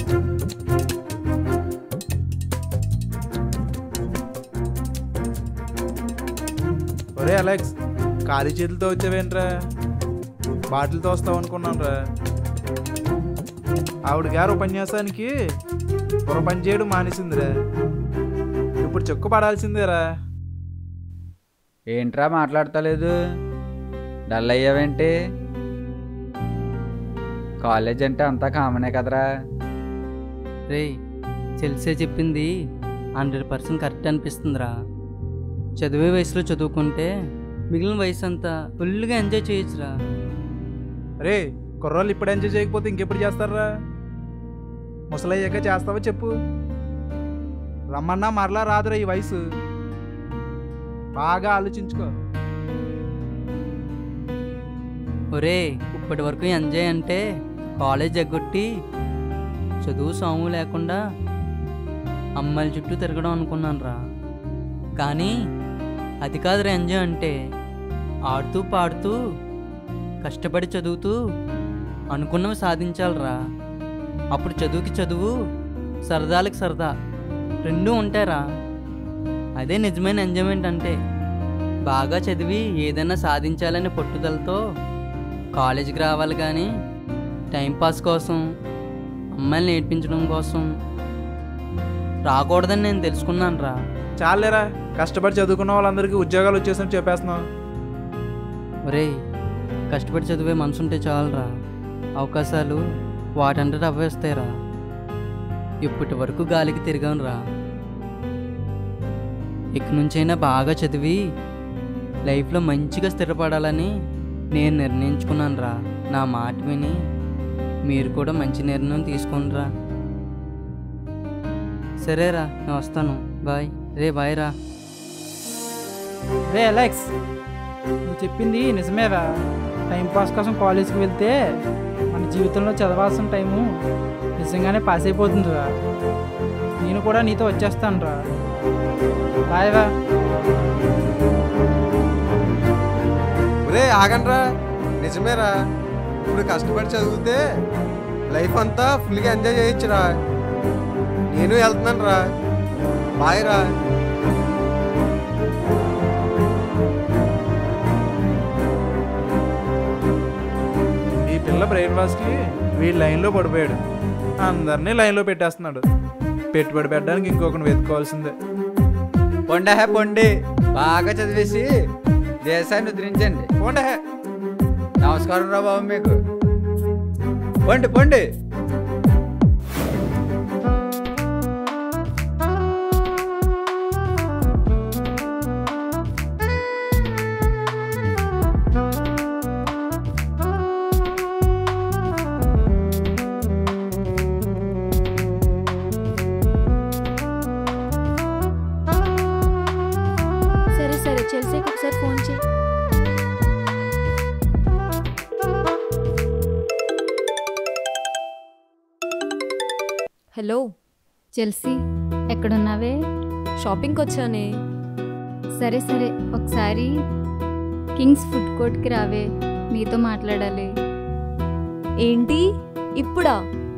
ఒరే అలెక్స్, ఖాళీ చేతులతో వచ్చావేంట్రా? బాటిల్తో వస్తావు అనుకున్నాను రా. ఆవిడ గారు ఉపన్యాసానికి పని చేయడం మానేసిందిరా. ఇప్పుడు చెక్కు పడాల్సిందేరా. ఏంట్రా మాట్లాడతలేదు? డల్ అయ్యావేంటి? కాలేజ్ అంటే అంతా కామనే కదరా. రే, చెల్సే చెప్పింది 100% కరెక్ట్ అనిపిస్తుందిరా. చదివే వయసులో చదువుకుంటే మిగిలిన వయసు అంతా ఫుల్గా ఎంజాయ్ చేయొచ్చురా. రే, కుర్రోళ్ళు ఇప్పుడు ఎంజాయ్ చేయకపోతే ఇంకెప్పుడు చేస్తారా? ముసలయ్యాక చేస్తావా చెప్పు? రమ్మన్నా మరలా రాదురా ఈ వయసు. బాగా ఆలోచించుకో. ఒరే, ఇప్పటి వరకు ఎంజాయ్ అంటే కాలేజ్ ఎగ్గొట్టి చదువు సాము లేకుండా అమ్మాయిల చుట్టూ తిరగడం అనుకున్నాను రా. కానీ అది కాదురా ఎంజాయ్ అంటే. ఆడుతూ పాడుతూ కష్టపడి చదువుతూ అనుకున్నవి సాధించాలిరా. అప్పుడు చదువుకి చదువు, సరదాలకి సరదా రెండూ ఉంటారా. అదే నిజమైన ఎంజాయ్మెంట్ అంటే. బాగా చదివి ఏదైనా సాధించాలనే పట్టుదలతో కాలేజీకి రావాలి, కానీ టైంపాస్ కోసం అమ్మాయిని నేర్పించడం కోసం రాకూడదని నేను తెలుసుకున్నాను రా. చాలేరా, కష్టపడి చదువుకున్న వాళ్ళందరికీ ఉద్యోగాలు వచ్చేసని చెప్పేస్తున్నావు. ఒరే, కష్టపడి చదివే మనసు ఉంటే చాలరా, అవకాశాలు వాటంటే అవ్వేస్తాయిరా. ఇప్పటి వరకు గాలికి తిరిగాను రా. ఇక నుంచైనా బాగా చదివి లైఫ్లో మంచిగా స్థిరపడాలని నేను నిర్ణయించుకున్నాను రా. నా మాట విని మీరు కూడా మంచి నిర్ణయం తీసుకునిరా. సరేరా, నేను వస్తాను. బాయ్. రే బాయ్ రా. రే అలెక్స్, నువ్వు చెప్పింది నిజమేరా. టైంపాస్ కోసం కాలేజీకి వెళ్తే మన జీవితంలో చదవాల్సిన టైము నిజంగానే పాస్ అయిపోతుందిరా. నేను కూడా నీతో వచ్చేస్తాను రా. బాయ్ రా. ఒరే ఆగండ్రా, నిజమేరా. ఇప్పుడు కష్టపడి చదివితే లైఫ్ అంతా ఫుల్గా ఎంజాయ్ చేయొచ్చురా. నేను వెళ్తున్నాను రా. బాయ్ రా. ఈ పిల్ల బ్రెయిన్ వాష్కి వీడి లైన్లో పడిపోయాడు. అందరినీ లైన్లో పెట్టేస్తున్నాడు. పెట్టుబడి పెట్టడానికి ఇంకొకరిని వెతుక్కోవాల్సిందే. పొండే పొండి, బాగా చదివేసి దేశాన్ని ఉద్ధరించండి. పోండే. నమస్కారం రా బాబు మీకు. పొండి పొండి. సరే సరే, చెల్సీకి ఒకసారి ఫోన్ చేయి. హలో చెల్సీ, ఎక్కడున్నావే? షాపింగ్కి వచ్చానే. సరే సరే, ఒకసారి కింగ్స్ ఫుడ్ కోర్ట్కి రావే, నీతో మాట్లాడాలి. ఏంటి ఇప్పుడా?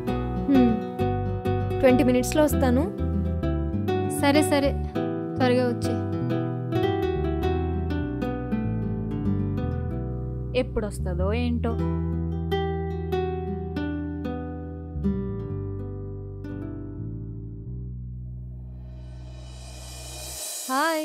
20 మినిట్స్లో వస్తాను. సరే సరే, త్వరగా వచ్చే. ఎప్పుడు వస్తుందో ఏంటో. హాయ్.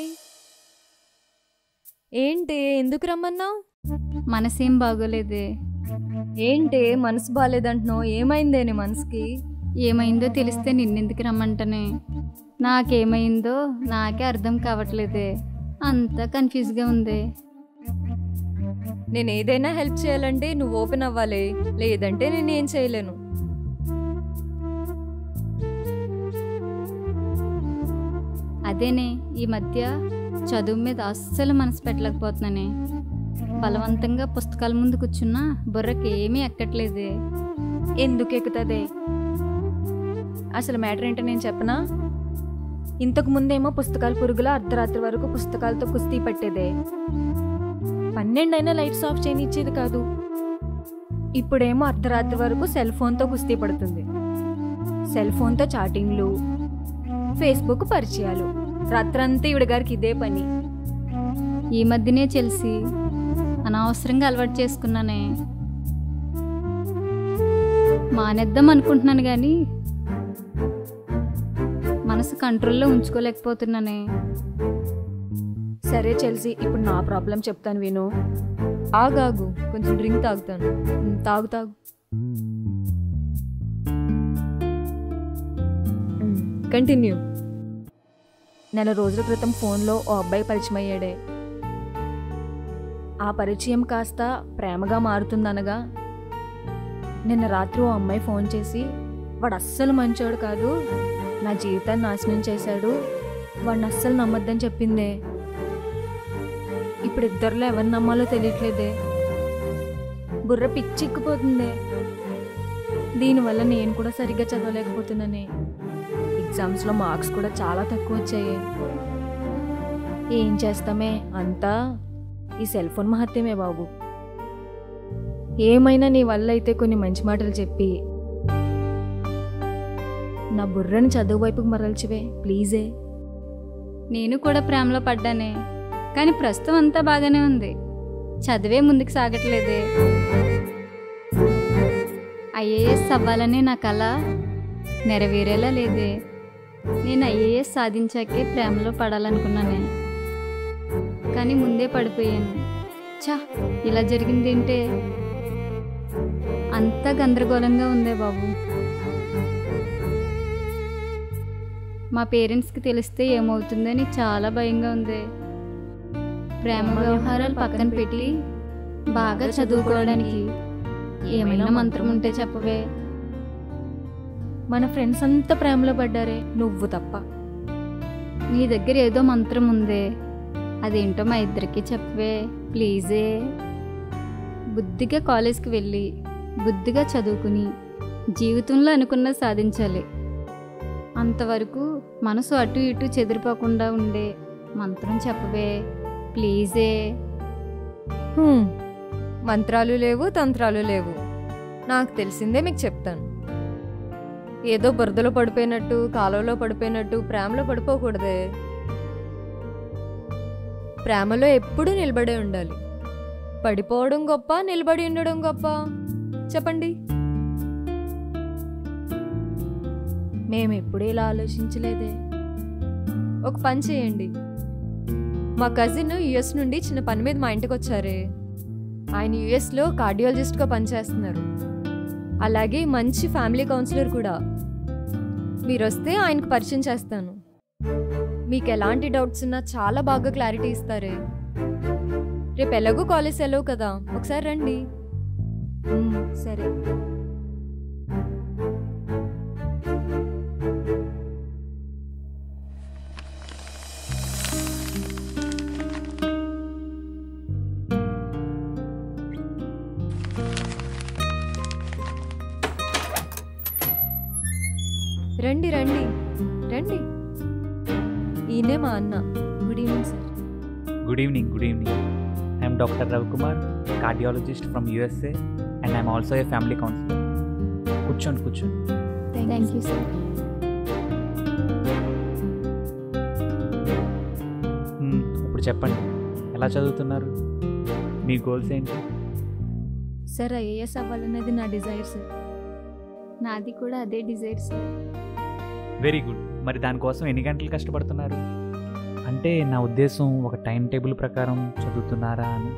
ఏంటి, ఎందుకు రమ్మన్నావు? మనసేం బాగోలేదే. ఏంటి మనసు బాగాలేదంటున్నావు? ఏమైందే నీ మనసుకి? ఏమైందో తెలిస్తే నిన్నెందుకు రమ్మంటనే. నాకేమైందో నాకే అర్థం కావట్లేదే. అంతా కన్ఫ్యూజ్గా ఉంది. నేను ఏదైనా హెల్ప్ చేయాలంటే నువ్వు ఓపెన్ అవ్వాలి, లేదంటే నేను ఏం చేయలేను. అదేనే ఈ మధ్య చదువు మీద అస్సలు మనసు పెట్టలేకపోతున్నానే. బలవంతంగా పుస్తకాల ముందు కూర్చున్నా బుర్రకి ఏమీ ఎక్కట్లేదే. ఎందుకు ఎక్కుతుంది? అసలు మ్యాటర్ ఏంటో నేను చెప్పనా? ఇంతకు ముందేమో పుస్తకాల పురుగుల అర్ధరాత్రి వరకు పుస్తకాలతో కుస్తీ పట్టేదే. 12 అయినా లైట్స్ ఆఫ్ చేయనిచ్చేది కాదు. ఇప్పుడేమో అర్ధరాత్రి వరకు సెల్ ఫోన్తో కుస్తీ పడుతుంది. సెల్ ఫోన్తో చాటింగ్లు, ఫేస్బుక్ పరిచయాలు, రాత్రంతా ఈవిడ గారికి ఇదే పని. ఈ మధ్యనే చెల్సి అనవసరంగా అలవాటు చేసుకున్నానే. మానేద్దాం అనుకుంటున్నాను కానీ మనసు కంట్రోల్లో ఉంచుకోలేకపోతున్నానే. సరే చెల్సి, ఇప్పుడు నా ప్రాబ్లం చెప్తాను విను. ఆగాగు, కొంచెం డ్రింక్ తాగుతాను. తాగు తాగు. కంటిన్యూ. నెల రోజుల క్రితం ఫోన్లో ఓ అబ్బాయి పరిచయం అయ్యాడే. ఆ పరిచయం కాస్త ప్రేమగా మారుతుందనగా నిన్న రాత్రి ఓ అమ్మాయి ఫోన్ చేసి, వాడు అస్సలు మంచోడు కాదు, నా జీవితాన్ని నాశనం చేశాడు, వాడిని అస్సలు నమ్మొద్దని చెప్పిందే. ఇప్పుడు ఇద్దరిలో ఎవరిని నమ్మాలో తెలియట్లేదే. బుర్ర పిచ్చిక్కిపోతుందే. దీనివల్ల నేను కూడా సరిగ్గా చదవలేకపోతున్నానే. ఎగ్జామ్స్లో మార్క్స్ కూడా చాలా తక్కువ వచ్చాయి. ఏం చేస్తామే, అంతా ఈ సెల్ ఫోన్ మహత్యమే బాబు. ఏమైనా నీ వల్ల అయితే కొన్ని మంచి మాటలు చెప్పి నా బుర్రని చదువు వైపుకి మరల్చివే ప్లీజే. నేను కూడా ప్రేమలో పడ్డానే, కానీ ప్రస్తుతం అంతా బాగానే ఉంది. చదివే ముందుకు సాగట్లేదే. ఐఏఎస్ అవ్వాలనే నా కళ నెరవేరేలా లేదే. నేను ఐఏఎస్ సాధించాకే ప్రేమలో పడాలనుకున్నానే, కానీ ముందే పడిపోయాను. చా, ఇలా జరిగిందేంటే? అంతా గందరగోళంగా ఉందే బాబు. మా పేరెంట్స్కి తెలిస్తే ఏమవుతుందని చాలా భయంగా ఉంది. ప్రేమ వ్యవహారాలు పక్కన పెట్టి బాగా చదువుకోవడానికి ఏమైనా మంత్రం ఉంటే చెప్పవే. మన ఫ్రెండ్స్ అంతా ప్రేమలో పడ్డారే, నువ్వు తప్ప. నీ దగ్గర ఏదో మంత్రం ఉందే, అదేంటో మా ఇద్దరికి చెప్పవే ప్లీజే. బుద్ధిగా కాలేజ్కి వెళ్ళి బుద్ధిగా చదువుకుని జీవితంలో అనుకున్నది సాధించాలి. అంతవరకు మనసు అటు ఇటు చెదిరిపోకుండా ఉండే మంత్రం చెప్పవే ప్లీజే. మంత్రాలు లేవు, తంత్రాలు లేవు. నాకు తెలిసిందే మీకు చెప్తాను. ఏదో బురదలో పడిపోయినట్టు, కాలువలో పడిపోయినట్టు ప్రేమలో పడిపోకూడదే. ప్రేమలో ఎప్పుడూ నిలబడే ఉండాలి. పడిపోవడం గొప్ప, నిలబడి ఉండడం గొప్ప? చెప్పండి. మేమెప్పుడు ఇలా ఆలోచించలేదే. ఒక పని చేయండి. మా కజిన్ యుఎస్ నుండి చిన్న పని మీద మా ఇంటికి వచ్చారే. ఆయన యుఎస్లో కార్డియాలజిస్ట్గా పనిచేస్తున్నారు. అలాగే మంచి ఫ్యామిలీ కౌన్సిలర్ కూడా. మీరు వస్తే ఆయనకు పరిచయం చేస్తాను. మీకు ఎలాంటి డౌట్స్ ఉన్నా చాలా బాగా క్లారిటీ ఇస్తారే. రేపు ఎలాగో కాలేజ్ సెలవు కదా, ఒకసారి రండి. సరే. రండి రండి రండి. ఈయనే మా అన్న. Good evening sir. Good evening. Good evening. I'm doctor Ravikumar, cardiologist from USA, and I'm also a family counsellor. కూర్చోండి కూర్చోండి. Thank you sir. ఇప్పుడు చెప్పండి, ఎలా చదువుతున్నారు? మీ గోల్స్ ఏంటి? సార్, ఐఏఎస్ అవ్వాలనేది నా డిజైర్ సార్. నాది కూడా అదే డిజైర్ సార్. Very good. మరి దానికోసం ఎన్ని గంటలు కష్టపడుతున్నారు? అంటే నా ఉద్దేశం ఒక టైం టేబుల్ ప్రకారం చదువుతున్నారా అని.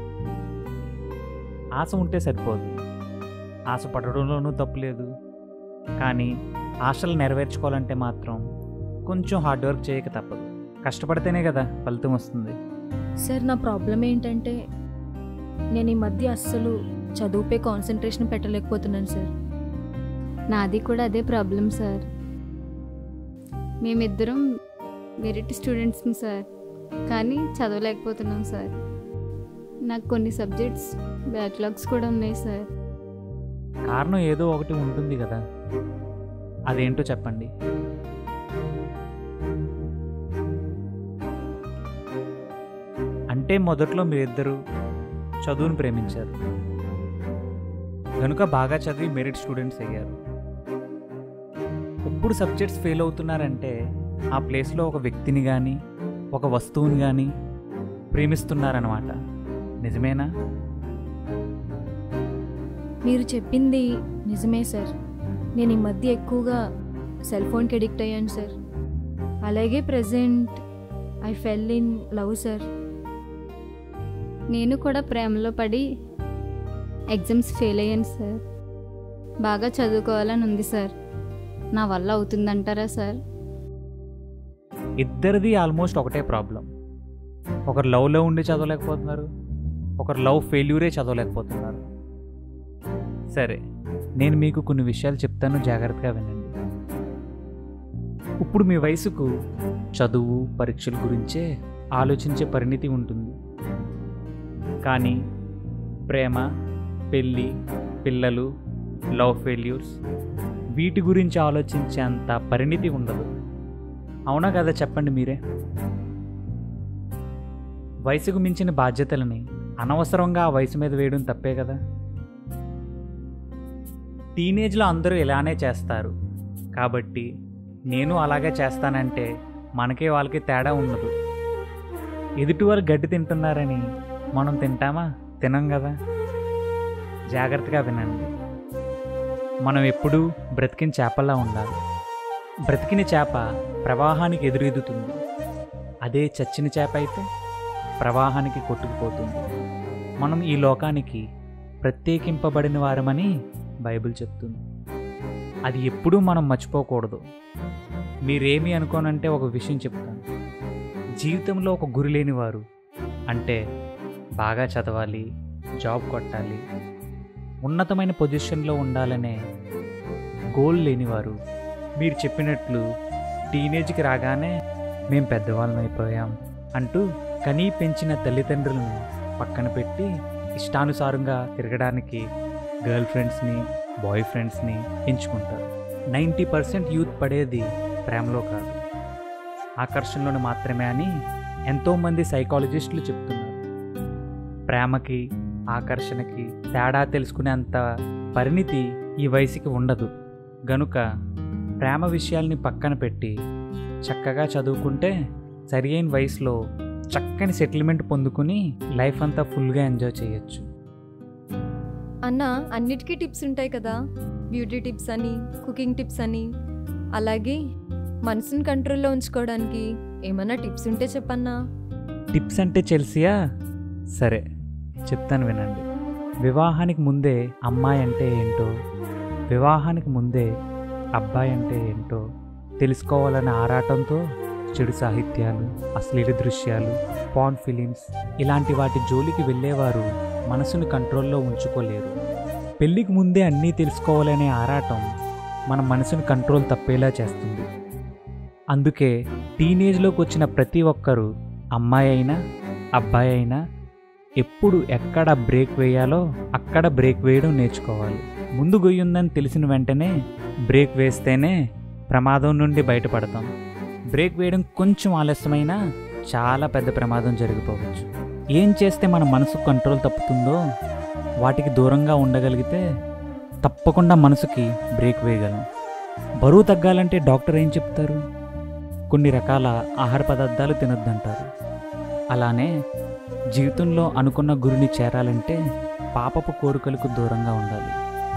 ఆశ ఉంటే సరిపోదు. ఆశ పడడంలోనూ తప్పులేదు, కానీ ఆశలు నెరవేర్చుకోవాలంటే మాత్రం కొంచెం హార్డ్ వర్క్ చేయక తప్పదు. కష్టపడితేనే కదా ఫలితం వస్తుంది. సార్, నా ప్రాబ్లం ఏంటంటే నేను ఈ మధ్య అస్సలు చదువుపై కాన్సన్ట్రేషన్ పెట్టలేకపోతున్నాను సార్. నాది కూడా అదే ప్రాబ్లం సార్. మేమిద్దరం మెరిట్ స్టూడెంట్స్ని సార్, కానీ చదవలేకపోతున్నాం సార్. నాకు కొన్ని సబ్జెక్ట్స్ బ్యాక్లాగ్స్ కూడా ఉన్నాయి సార్. కారణం ఏదో ఒకటి ఉంటుంది కదా, అదేంటో చెప్పండి. అంటే మొదట్లో మీరిద్దరూ చదువును ప్రేమించారు కనుక బాగా చదివి మెరిట్ స్టూడెంట్స్ అయ్యారు. ఇప్పుడు సబ్జెక్ట్స్ ఫెయిల్ అవుతున్నారంటే ఆ ప్లేస్లో ఒక వ్యక్తిని కానీ ఒక వస్తువుని కానీ ప్రేమిస్తున్నారన్నమాట. నిజమేనా? మీరు చెప్పింది నిజమే సార్. నేను ఈ మధ్య ఎక్కువగా సెల్ ఫోన్కి అడిక్ట్ అయ్యాను సార్. అలాగే present I fell in love sir. నేను కూడా ప్రేమలో పడి ఎగ్జామ్స్ ఫెయిల్ అయ్యాను సార్. బాగా చదువుకోవాలని ఉంది సార్. నా వల్ల అవుతుందంటారా సార్? ఇద్దరిది ఆల్మోస్ట్ ఒకటే ప్రాబ్లం. ఒకరు లవ్లో ఉండి చదవలేకపోతున్నారు, ఒకరు లవ్ ఫెయిల్యూరే చదవలేకపోతున్నారు. సరే, నేను మీకు కొన్ని విషయాలు చెప్తాను, జాగ్రత్తగా వినండి. ఇప్పుడు మీ వయసుకు చదువు పరీక్షల గురించే ఆలోచించే పరిణితి ఉంటుంది, కానీ ప్రేమ, పెళ్ళి, పిల్లలు, లవ్ ఫెయిల్యూర్స్ వీటి గురించి ఆలోచించేంత పరిణితి ఉండదు. అవునా కదా? చెప్పండి మీరే. వయసుకు మించిన బాధ్యతలని అనవసరంగా ఆ వయసు మీద వేయడం తప్పే కదా. టీనేజ్లో అందరూ ఇలానే చేస్తారు కాబట్టి నేను అలాగే చేస్తానంటే మనకే వాళ్ళకి తేడా ఉండదు. ఎదుటివారు గడ్డి తింటున్నారని మనం తింటామా? తినం కదా. జాగ్రత్తగా వినండి. మనం ఎప్పుడూ బ్రతికిన చేపల్లా ఉండాలి. బ్రతికిన చేప ప్రవాహానికి ఎదురెదుతుంది, అదే చచ్చిన చేప అయితే ప్రవాహానికి కొట్టుకుపోతుంది. మనం ఈ లోకానికి ప్రత్యేకింపబడిన వారమని బైబిల్ చెప్తుంది. అది ఎప్పుడూ మనం మర్చిపోకూడదు. మీరేమి అనుకోనంటే ఒక విషయం చెప్తాను. జీవితంలో ఒక గురి లేనివారు, అంటే బాగా చదవాలి, జాబ్ కొట్టాలి, ఉన్నతమైన పొజిషన్లో ఉండాలనే గోల్ లేనివారు, మీరు చెప్పినట్లు టీనేజ్కి రాగానే మేం పెద్దవాళ్ళం అయిపోయాం అంటూ కనీ పెంచిన తల్లిదండ్రులను పక్కన పెట్టి ఇష్టానుసారంగా తిరగడానికి గర్ల్ ఫ్రెండ్స్ని, బాయ్ ఫ్రెండ్స్ని ఎంచుకుంటారు. 90% యూత్ పడేది ప్రేమలో కాదు, ఆకర్షణలోనే మాత్రమే అని ఎంతోమంది సైకాలజిస్టులు చెప్తున్నారు. ప్రేమకి, ఆకర్షణకి తేడా తెలుసుకునేంత పరిణితి ఈ వయసుకి ఉండదు. గనుక ప్రేమ విషయాల్ని పక్కన పెట్టి చక్కగా చదువుకుంటే సరి అయిన వయసులో చక్కని సెటిల్మెంట్ పొందుకుని లైఫ్ అంతా ఫుల్గా ఎంజాయ్ చేయొచ్చు. అన్న, అన్నిటికీ టిప్స్ ఉంటాయి కదా, బ్యూటీ టిప్స్ అని, కుకింగ్ టిప్స్ అని. అలాగే మనసుని కంట్రోల్లో ఉంచుకోవడానికి ఏమన్నా టిప్స్ ఉంటే చెప్పన్నా. టిప్స్ అంటే చెల్సియా? సరే చెప్తాను వినండి. వివాహానికి ముందే అమ్మాయి అంటే ఏంటో, వివాహానికి ముందే అబ్బాయి అంటే ఏంటో తెలుసుకోవాలనే ఆరాటంతో చెడు సాహిత్యాలు, అశ్లీల దృశ్యాలు, పాన్ ఫిలిమ్స్ ఇలాంటి వాటి జోలికి వెళ్ళేవారు మనసును కంట్రోల్లో ఉంచుకోలేరు. పెళ్ళికి ముందే అన్నీ తెలుసుకోవాలనే ఆరాటం మన మనసును కంట్రోల్ తప్పేలా చేస్తుంది. అందుకే టీనేజ్లోకి వచ్చిన ప్రతి ఒక్కరూ, అమ్మాయి అయినా అబ్బాయి అయినా, ఎప్పుడు ఎక్కడ బ్రేక్ వేయాలో అక్కడ బ్రేక్ వేయడం నేర్చుకోవాలి. ముందు గొయ్యుందని తెలిసిన వెంటనే బ్రేక్ వేస్తేనే ప్రమాదం నుండి బయటపడతాం. బ్రేక్ వేయడం కొంచెం ఆలస్యమైనా చాలా పెద్ద ప్రమాదం జరిగిపోవచ్చు. ఏం చేస్తే మన మనసు కంట్రోల్ తప్పుతుందో వాటికి దూరంగా ఉండగలిగితే తప్పకుండా మనసుకి బ్రేక్ వేయగలం. బరువు తగ్గాలంటే డాక్టర్ ఏం చెప్తారు? కొన్ని రకాల ఆహార పదార్థాలు తినొద్దంటారు. అలానే జీవితంలో అనుకున్న గురిని చేరాలంటే పాపపు కోరికలకు దూరంగా ఉండాలి.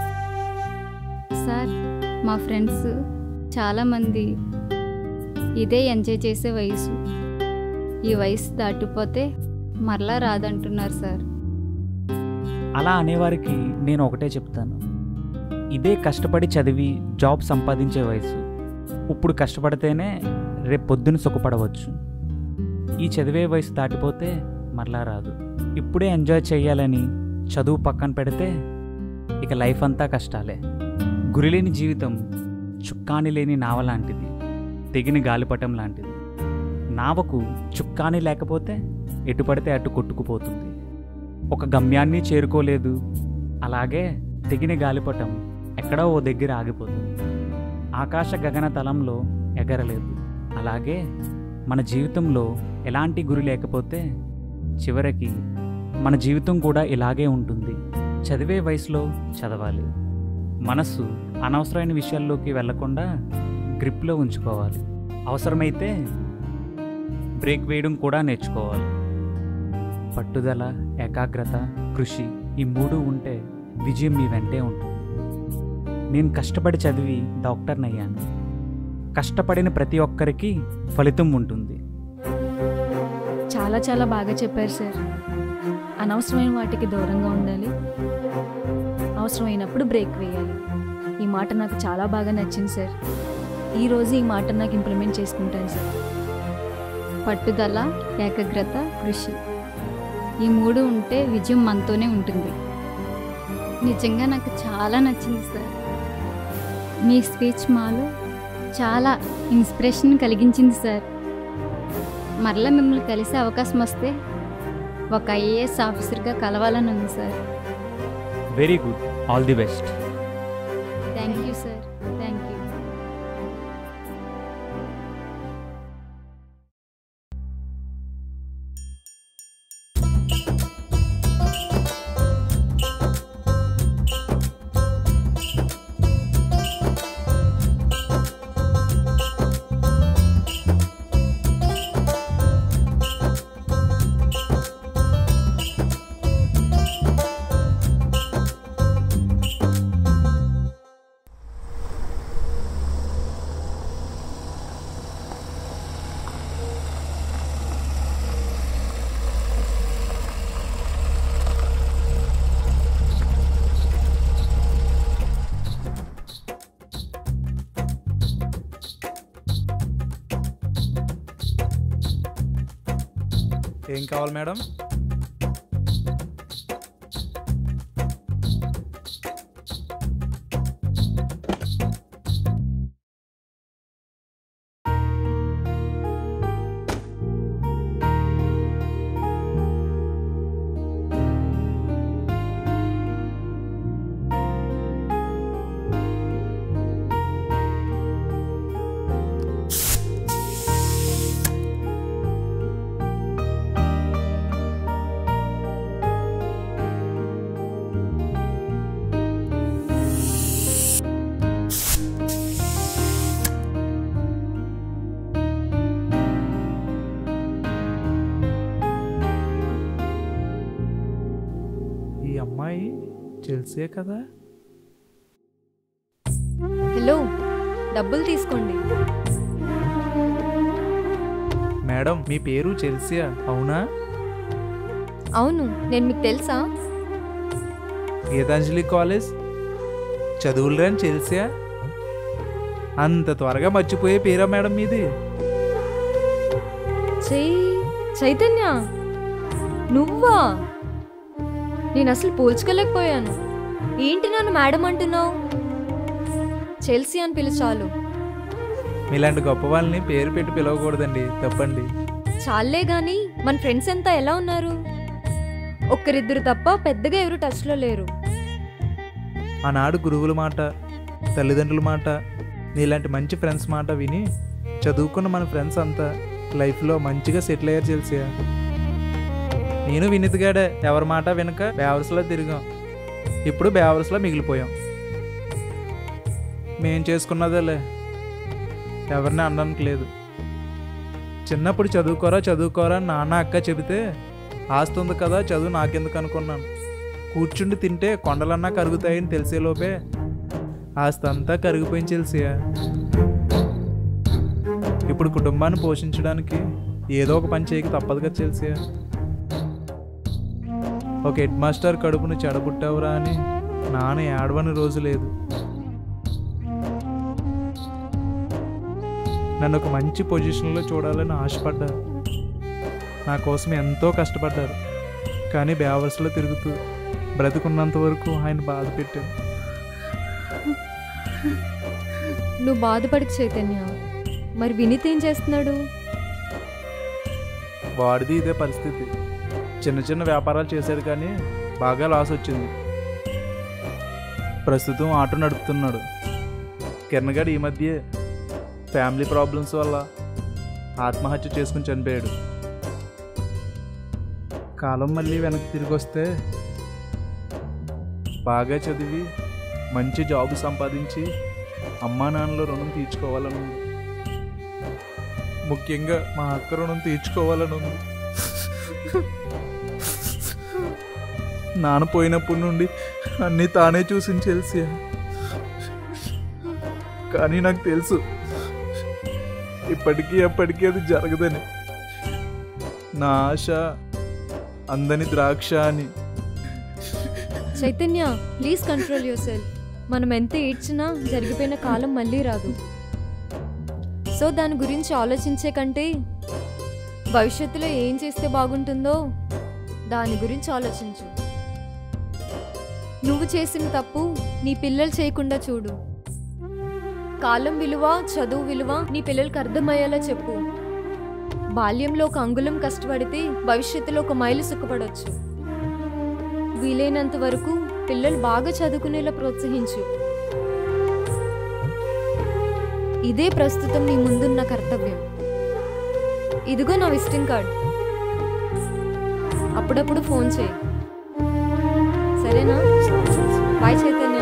సార్, మా ఫ్రెండ్స్ చాలామంది ఇదే ఎంజాయ్ చేసే వయసు, ఈ వయసు దాటిపోతే మరలా రాదంటున్నారు సార్. అలా అనేవారికి నేను ఒకటే చెప్తాను, ఇదే కష్టపడి చదివి జాబ్ సంపాదించే వయసు. ఇప్పుడు కష్టపడితేనే రేపు పొద్దున సుఖపడవచ్చు. ఈ చదివే వయసు దాటిపోతే మరలా రాదు. ఇప్పుడే ఎంజాయ్ చేయాలని చదువు పక్కన పెడితే ఇక లైఫ్ అంతా కష్టాలే. గురిలేని జీవితం చుక్కాని లేని నావ లాంటిది, తెగిన గాలిపటం లాంటిది. నావకు చుక్కాని లేకపోతే ఎటు పడితే అటు కొట్టుకుపోతుంది. ఒక గమ్యాన్ని చేరుకోలేదు. అలాగే తెగిన గాలిపటం ఎక్కడో ఓ దగ్గర ఆగిపోతుంది. ఆకాశ గగన తలంలో ఎగరలేదు. అలాగే మన జీవితంలో ఎలాంటి గురి లేకపోతే చివరికి మన జీవితం కూడా ఇలాగే ఉంటుంది. చదివే వయసులో చదవాలి. మనస్సు అనవసరమైన విషయాల్లోకి వెళ్లకుండా గ్రిప్లో ఉంచుకోవాలి. అవసరమైతే బ్రేక్ వేయడం కూడా నేర్చుకోవాలి. పట్టుదల, ఏకాగ్రత, కృషి ఈ 3 ఉంటే విజయం మీ వెంటే ఉంటుంది. నేను కష్టపడి చదివి డాక్టర్ని అయ్యాను. కష్టపడిన ప్రతి ఒక్కరికి ఫలితం ఉంటుంది. చాలా చాలా బాగా చెప్పారు సార్. అనవసరమైన వాటికి దూరంగా ఉండాలి, అవసరమైనప్పుడు బ్రేక్ వేయాలి. ఈ మాట నాకు చాలా బాగా నచ్చింది సార్. ఈరోజు ఈ మాట నాకు ఇంప్లిమెంట్ చేసుకుంటాను సార్. పట్టుదల, ఏకాగ్రత, కృషి ఈ 3 ఉంటే విజయం మనతోనే ఉంటుంది. నిజంగా నాకు చాలా నచ్చింది సార్. మీ స్పీచ్ మాలో చాలా ఇన్స్పిరేషన్ కలిగించింది సార్. మరలా మిమ్మల్ని కలిసే అవకాశం వస్తే ఒక ఐఏఎస్ ఆఫీసర్గా కలవాలని ఉంది sir. Very good. All the best. Thank you sir. Thank you. ఏం కావాలి మేడం? అమ్మాయి చెల్సే కదా? హలో, డబ్బులు తీసుకోండి. మేడం, మీ పేరు చెల్సియా అవునా? అవును, నేను మీకు తెలుసా? గీతాంజలి కాలేజ్ చదువులు రాని చెల్సియా? అంత త్వరగా మర్చిపోయే పేరా మేడం మీది? చైతన్య, నువ్వా? నేను అసలు పోల్చుకోలేకపోయాను. ఏంటి నన్ను మేడం అంటున్నావు? చెల్సీ అని పిలిచాలు. మీలాంటి గొప్ప వాళ్ళని పేరు పెట్టి పిలవకూడదండి, తప్పండి. చాలే గాని మన ఫ్రెండ్స్ అంతా ఎలా ఉన్నారు? ఒక్కరిద్దరు తప్ప పెద్దగా ఎవరు టచ్లో లేరు. ఆనాడు గురువుల మాట, తల్లిదండ్రుల మాట, నీలాంటి మంచి ఫ్రెండ్స్ మాట విని చదువుకున్న మన ఫ్రెండ్స్ అంతా లైఫ్లో మంచిగా సెటిల్ అయ్యారు చెల్సియా. నేను వినీత్గాడే ఎవరి మాట వెనుక బేవర్స్లో తిరిగాం. ఇప్పుడు బేవర్స్లో మిగిలిపోయాం. మేం చేసుకున్నదేలే, ఎవరిని అనడానికి లేదు. చిన్నప్పుడు చదువుకోరా చదువుకోరా నాన్న అక్క చెబితే ఆస్తుంది కదా చదువు నాకెందుకు అనుకున్నాను. కూర్చుండి తింటే కొండలన్నా కరుగుతాయని తెలిసేలోపే ఆస్తి అంతా కరిగిపోయింది చెల్సియా. ఇప్పుడు కుటుంబాన్ని పోషించడానికి ఏదో ఒక పని చేయక తప్పదు కదా చెల్సియా. ఒక హెడ్ మాస్టర్ కడుపును చెడబుట్టావురా అని నాన్న ఏడవని రోజు లేదు. నన్ను ఒక మంచి పొజిషన్లో చూడాలని ఆశపడ్డారు. నా కోసం ఎంతో కష్టపడ్డారు. కానీ బేవర్స్లో తిరుగుతూ బ్రతుకున్నంత వరకు ఆయన బాధ పెట్టారు. నువ్వు బాధపడకు చైతన్య. మరి వినీత్ ఏం చేస్తున్నాడు? వాడిది ఇదే పరిస్థితి. చిన్న చిన్న వ్యాపారాలు చేశాడు కానీ బాగా లాస్ వచ్చింది. ప్రస్తుతం ఆటో నడుపుతున్నాడు. కిరణ్ గారు ఈ మధ్య ఫ్యామిలీ ప్రాబ్లమ్స్ వల్ల ఆత్మహత్య చేసుకుని చనిపోయాడు. కాలం మళ్ళీ వెనక్కి తిరిగి వస్తే బాగా చదివి మంచి జాబ్ సంపాదించి అమ్మా నాన్నల రుణం తీర్చుకోవాలని ఉంది. ముఖ్యంగా మా అక్క రుణం తీర్చుకోవాలని ఉంది. నాన్న పోయినప్పటి నుండి అన్నీ తానే చూసి తెలిసి, కానీ నాకు తెలుసు ఇప్పటికీ ఎప్పటికీ అది జరగదని. నా ఆశ అందని ద్రాక్ష అని. Chaitanya, please control yourself. మనం ఎంత ఏడ్చినా జరిగిపోయిన కాలం మళ్ళీ రాదు. సో దాని గురించి ఆలోచించే కంటే భవిష్యత్తులో ఏం చేస్తే బాగుంటుందో దాని గురించి ఆలోచించు. నువ్వు చేసిన తప్పు నీ పిల్లలు చేయకుండా చూడు. కాలం విలువ, చదువు విలువ నీ పిల్లలకు అర్థమయ్యేలా చెప్పు. బాల్యంలో ఒక అంగుళం కష్టపడితే భవిష్యత్తులో ఒక మైలు సుఖపడవచ్చు. వీలైనంత వరకు పిల్లలు బాగా చదువుకునేలా ప్రోత్సహించు. ఇదే ప్రస్తుతం నీ ముందున్న కర్తవ్యం. ఇదిగో నా విజిటింగ్ కార్డ్. అప్పుడప్పుడు ఫోన్ చేయి, సరేనా? బాయ్ చైతన్య.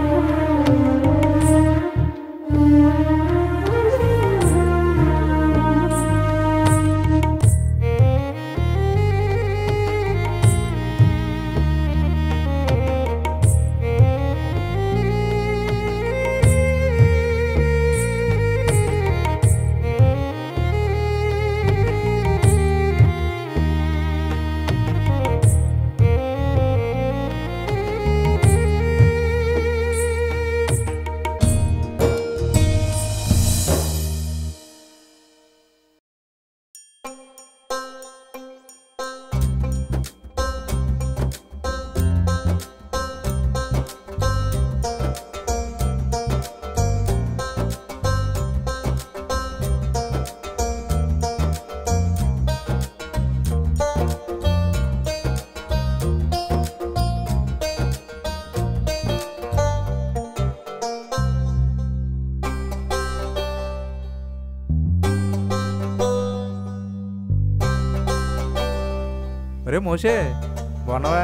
అరే మోషే, బాగున్నావా?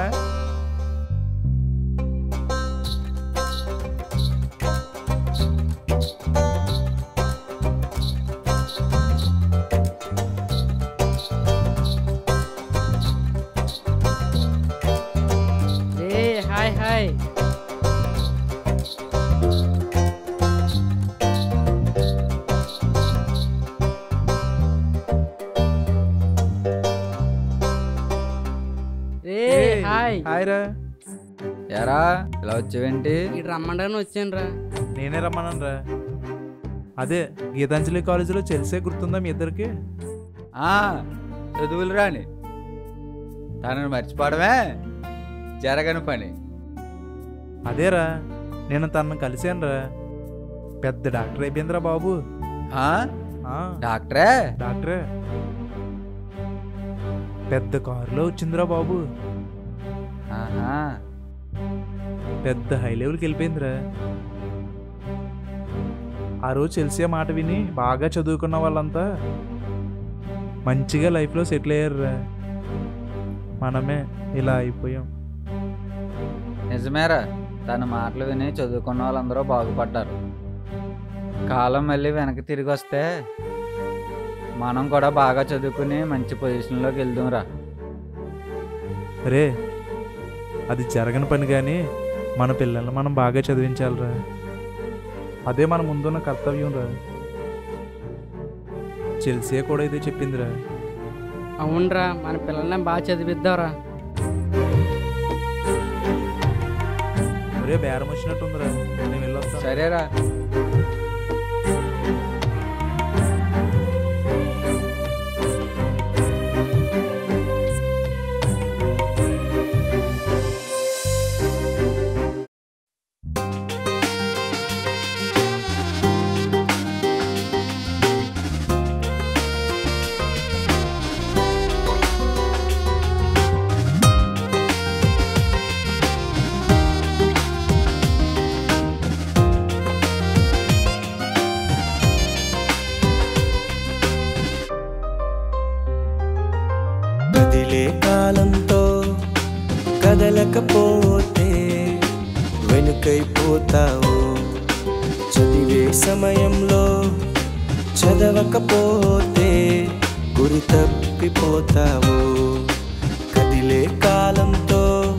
Hi hi. హాయ్ రా. ఎరా ఇలా వచ్చావేంటి? ఇటు రమ్మంటాను వచ్చాను రా. నేనే రమ్మన్నాను రా. అదే గీతాంజలి కాలేజీలో చెల్సే గుర్తుందా మీ ఇద్దరికి? చదువులు రాని తనను మర్చిపోవడమే జరగని పని. అదేరా, నేను తనను కలిశాను రా. పెద్ద డాక్టర్ అయిపోయిందిరా బాబు. డాక్టరే? డాక్టరే. పెద్ద కారులో వచ్చిందిరా బాబు. పెద్ద హై లెవెల్కి వెళ్ళిపోయిందిరా. ఆ రోజు చెల్సే మాట విని బాగా చదువుకున్న వాళ్ళంతా మంచిగా లైఫ్లో సెటిల్ అయ్యారురా. మనమే ఇలా అయిపోయాం. నిజమేరా, తన మాటలు విని చదువుకున్న వాళ్ళందరూ బాగుపడ్డారు. కాలం మళ్ళీ వెనక్కి తిరిగి వస్తే మనం కూడా బాగా చదువుకుని మంచి పొజిషన్లోకి వెళ్దాంరా. రే, అది జరగని పని కానీ మన పిల్లల్ని మనం బాగా చదివించాలిరా. అదే మన ముందున్న కర్తవ్యం రా. చెల్సే కూడా ఇదే చెప్పిందిరా. అవునరా, మన పిల్లల్ని బాగా చదివిద్దాంరా. రే, బేరం వచ్చినట్టుందిరా, నేను వెళ్ళొస్తా. సరేరా. కదిలే కాలంతో కదలకపోతే వెనుకైపోతావు. చదివే సమయంలో చదవకపోతే గురి తప్పిపోతావు. కదిలే కాలంతో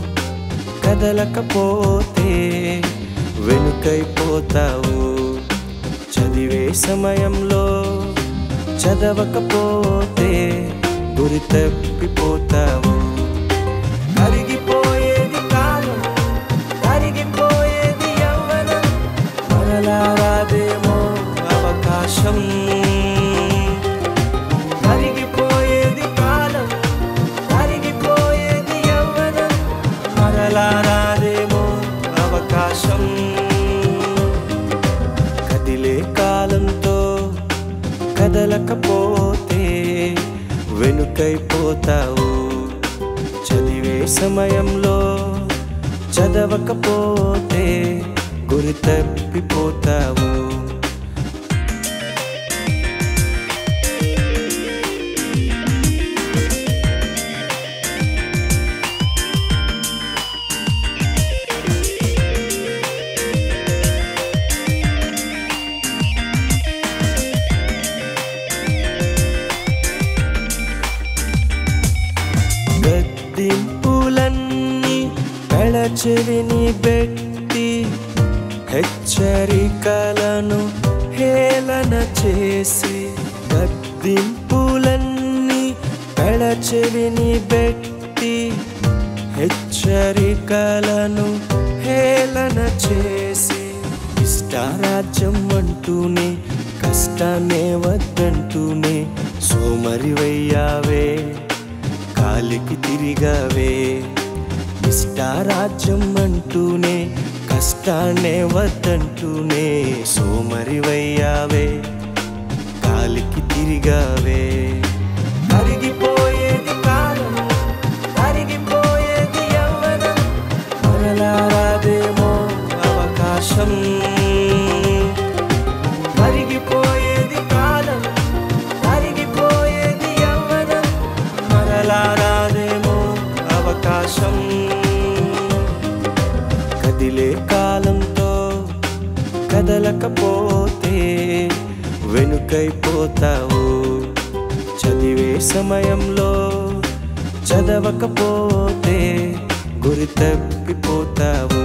కదలకపోతే వెనుకైపోతావు. చదివే సమయంలో చదవకపోతే గురి తప్పిపోతావు. కరిగిపోయేది కాలం, కరిగిపోయేది యవ్వనం, మరలా రాదేమో అవకాశం. కరిగిపోయేది కాలం, కరిగిపోయేది యవ్వనం, మరలా రాదేమో అవకాశం. కదిలే కాలంతో కదలకపోతే వెనుకైపోతావు. చదివే సమయంలో చదవకపోతే గురి తప్పిపోతావు. గద్దింపులన్నీ పెళచెవిని పెట్టి హెచ్చరికలను హేళన చేసి, గద్దింపులన్నీ పెళచెవిని పెట్టి హెచ్చరికలను హేళన చేసి, ఇష్టారాజ్యం అంటూనే కష్టాన్నే వద్దంటూనే సోమరివయ్యావే, కాలికి తిరిగావే. ఇష్టారాజ్యం అంటూనే కష్టాన్నే వద్దంటూనే సోమరివయ్యావే, కాలికి తిరిగావే. కరిగిపోయేది కాలం, కరిగిపోయేది యవ్వనం, మరలా రాదేమో అవకాశం. కరిగిపోయేది కాలం, కరిగిపోయేది యవ్వనం, మరలా రాదేమో అవకాశం. కదిలే కాలంతో కదలకపోతే వెనుకైపోతావు. చదివే సమయంలో చదవకపోతే గురి తప్పిపోతావు.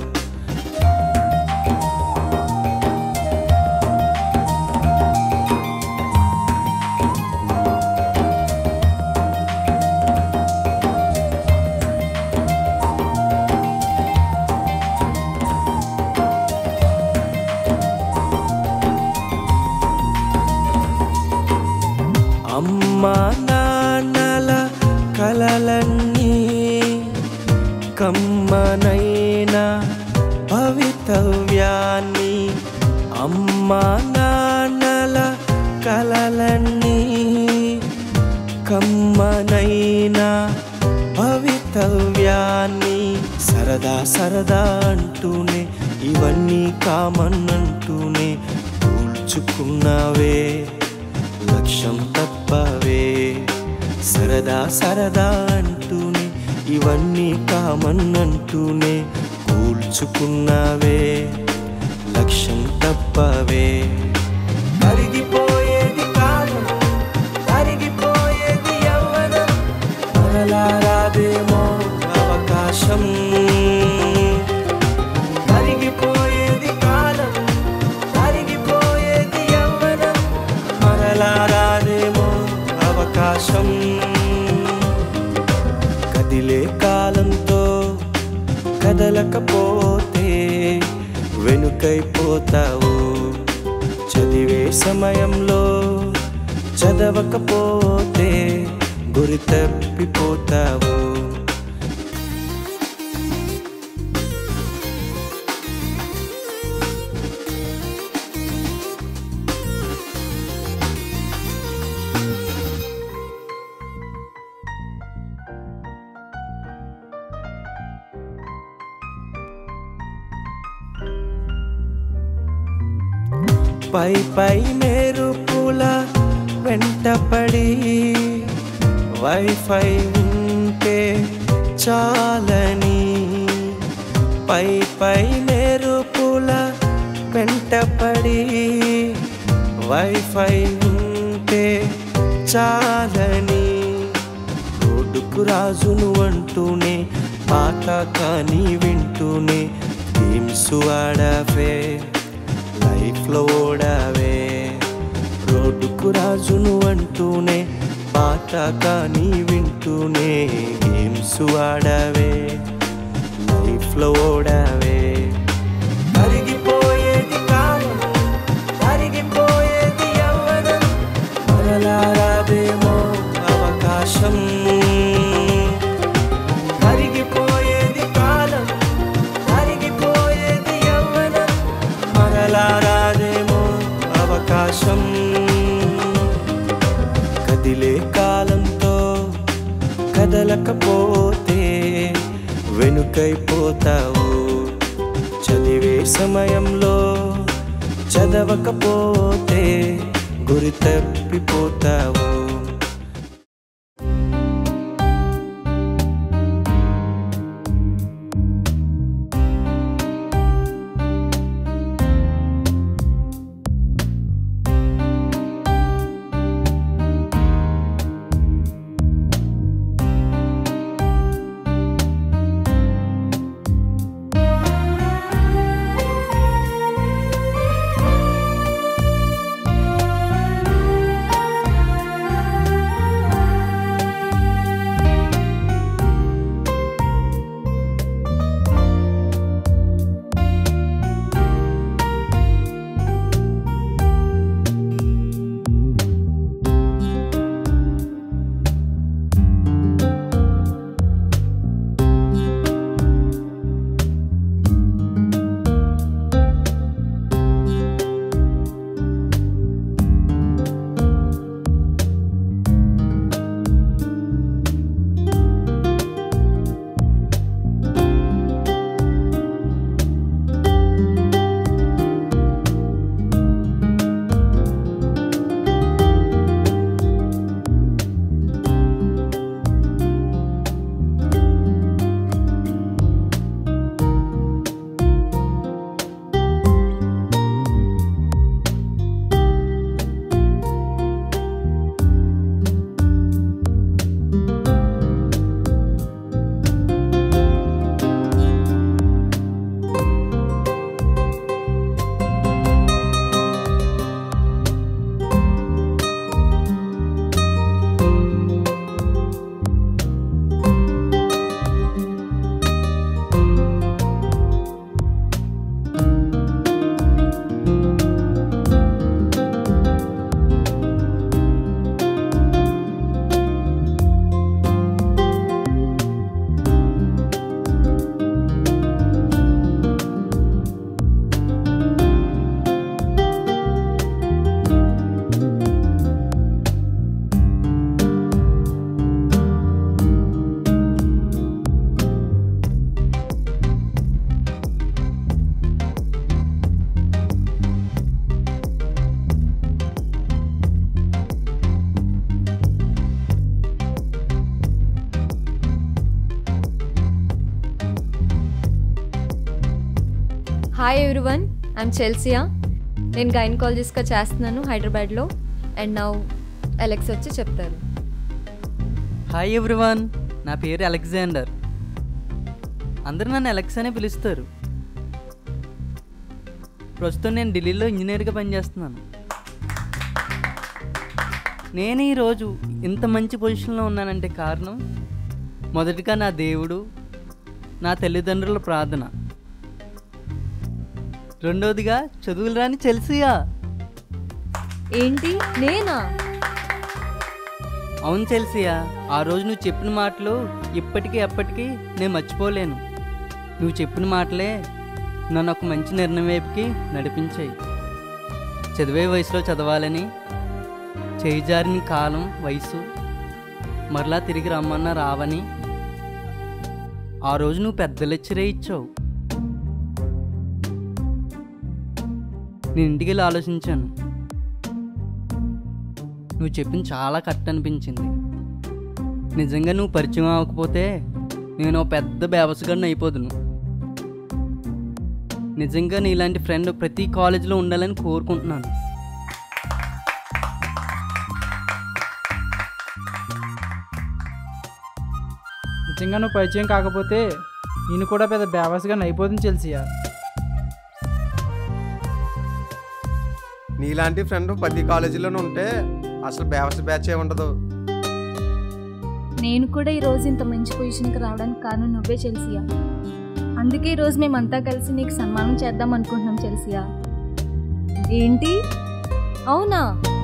అమ్మా నాన్నల కలలన్నీ కమ్మనైన భవితవ్యాన్ని, అమ్మా నాన్నల కలలన్నీ కమ్మనైన భవితవ్యాన్ని, సరదా సరదా అంటూనే ఇవన్నీ కామన్నంటూనే కూల్చుకున్నావే, లక్ష్యం తప్పవే. సరదా సరదా అంటూనే ఇవన్నీ కామన్నంటూనే కూల్చుకున్నావే, లక్ష్యం తప్పవే. కరిగిపోయేది కాలం, కరిగిపోయేది యవ్వనం, మరలా రాదేమో అవకాశం. కరిగిపోయేది కాలం, కరిగిపోయేది యవ్వనం, మరలా రాదేమో అవకాశం. కదిలే కాలంతో కదలకపోతే వెనుకైపోతావు. చదివే సమయంలో చదవకపోతే గురి తప్పిపోతావు. పై పై మెరుపుల వెంటపడి వైఫై ఉంటే చాలని పై పై మెరుపుల వెంటపడి వైఫై ఉంటే చాలని రోడ్డుకు రాజును అంటూనే పాట కానీ వింటూనే గేమ్స్ ఆడావే లైఫ్లో ఓడావే రోడ్డుకు రాజును అంటూనే పాట కానీ వింటూనే గేమ్స్ ఆడావే లైఫ్లో ఓడావే కరిగిపోయేది కాలం కరిగిపోయేది యవ్వనం మరలా రాదేమో అవకాశం కరిగిపోయేది కాలం కరిగిపోయేది యవ్వనం మరలా రాదేమో అవకాశం కదిలే కాలంతో కదలకపోతే వెనుకైపోతావు చదివే సమయంలో చదవకపోతే గురి తప్పిపోతావు హాయ్ ఎవ్రీవన్, ఐఎమ్ చెల్సియా. నేను గైనకాలజిస్ట్గా చేస్తున్నాను హైదరాబాద్లో. అండ్ నౌ అలెక్స్ వచ్చి చెప్తారు. హాయ్ ఎవ్రీవన్, నా పేరు అలెగ్జాండర్. అందరూ నన్ను అలెక్స్ అనే పిలుస్తారు. ప్రస్తుతం నేను ఢిల్లీలో ఇంజనీర్గా పనిచేస్తున్నాను. నేను ఈరోజు ఇంత మంచి పొజిషన్లో ఉన్నానంటే కారణం మొదటిగా నా దేవుడు, నా తల్లిదండ్రుల ప్రార్థన. రెండోదిగా చదువులు రాని చెల్సియా. ఏంటి నేనా? అవును చెల్సియా, ఆ రోజు నువ్వు చెప్పిన మాటలు ఇప్పటికీ ఎప్పటికీ నేను మర్చిపోలేను. నువ్వు చెప్పిన మాటలే నన్ను ఒక మంచి నిర్ణయం వైపుకి నడిపించాయి. చదివే వయసులో చదవాలని, చేయిజారిన కాలం వయసు మరలా తిరిగి రమ్మన్నా రావని ఆ రోజు నువ్వు పెద్ద లెక్చరే ఇచ్చావు. నేను ఇంటికి వెళ్ళి ఆలోచించాను. నువ్వు చెప్పింది చాలా కరెక్ట్ అనిపించింది. నిజంగా నువ్వు పరిచయం అవ్వకపోతే నేను ఓ పెద్ద బేవసగాడిని అయిపోదును. నిజంగా నీలాంటి ఫ్రెండ్ ప్రతి కాలేజీలో ఉండాలని కోరుకుంటున్నాను. నిజంగా నువ్వు పరిచయం కాకపోతే నేను కూడా పెద్ద బేవస్గా అయిపోతుంది చెల్సియా. నీలాంటి ఫ్రెండ్ ప్రతి కాలేజీలోనే ఉంటే అసలు బేవస్ బ్యాచే ఉండదు. నేను కూడా ఈరోజు ఇంత మంచి పొజిషన్కి రావడానికి కారణం నువ్వే చెల్సియా. అందుకే ఈరోజు మేమంతా కలిసి నీకు సన్మానం చేద్దాం అనుకుంటున్నాం చెల్సియా. ఏంటి? అవునా?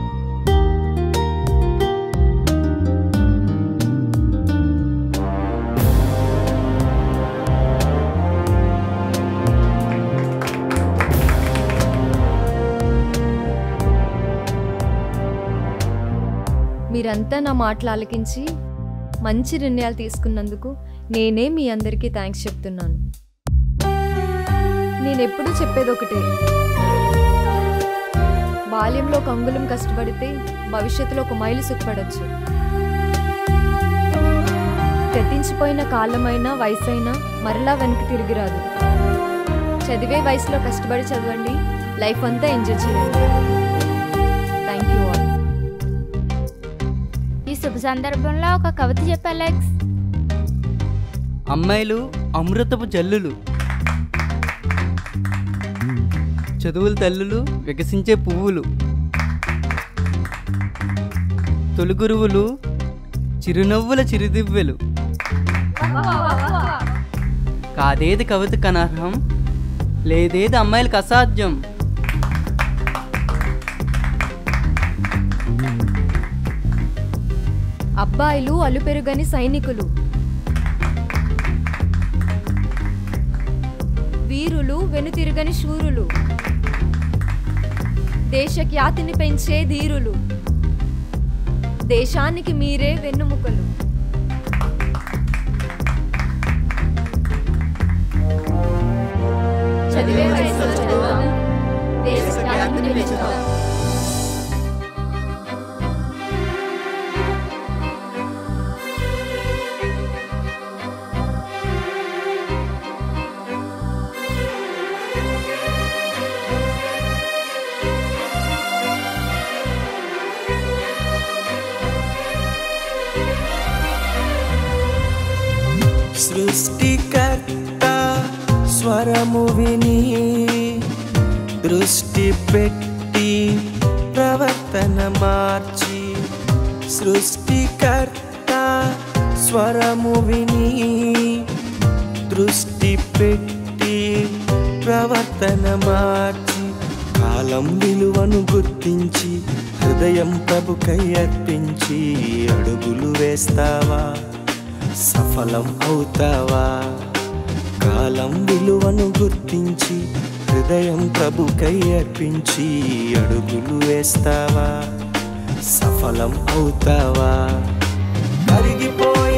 మీరంతా నా మాటలు ఆలకించి మంచి నిర్ణయాలు తీసుకున్నందుకు నేనే మీ అందరికీ థ్యాంక్స్ చెప్తున్నాను. నేనెప్పుడూ చెప్పేది ఒకటే, బాల్యంలో ఒక అంగుళం కష్టపడితే భవిష్యత్తులో ఒక మైలు సుఖపడచ్చు. గతించిపోయిన కాలమైనా వయసైనా మరలా వెనక్కి తిరిగి రాదు. చదివే వయసులో కష్టపడి చదవండి, లైఫ్ అంతా ఎంజాయ్ చేయండి. Thank you all. ఈ శుభ సందర్భంలో ఒక కవిత చెప్పు అలెక్స్. అమ్మాయిలు అమృతపు జల్లులు, చదువుల తల్లులు, వికసించే పువ్వులు, తొలి గురువులు, చిరునవ్వుల చిరుదివ్వెలు. కాదేది కవితకు అనర్హం, లేదేది అమ్మాయిలకు అసాధ్యం. అబ్బాయిలు అలుపెరుగని సైనికులు, వీరులు వెనుతిరుగని శూరులు, దేశ ఖ్యాతిని పెంచే ధీరులు, దేశానికి మీరే వెన్నుముకలు. చదివే వయసులో చదువుదాం, దేశ ఖ్యాతిని పెంచుదాం. సృష్టికర్త స్వరము విని దృష్టి పెట్టి ప్రవర్తన మార్చి, సృష్టికర్త స్వరము విని దృష్టి పెట్టి ప్రవర్తన మార్చి, కాలం విలువను గుర్తించి హృదయం ప్రభుకై అర్పించి అడుగులు వేస్తావా, సఫలం అవుతావా. కాలం విలువను గుర్తించి హృదయం ప్రభుకై అర్పించి అడుగులు వేస్తావా, సఫలం అవుతావా. కరిగిపోయి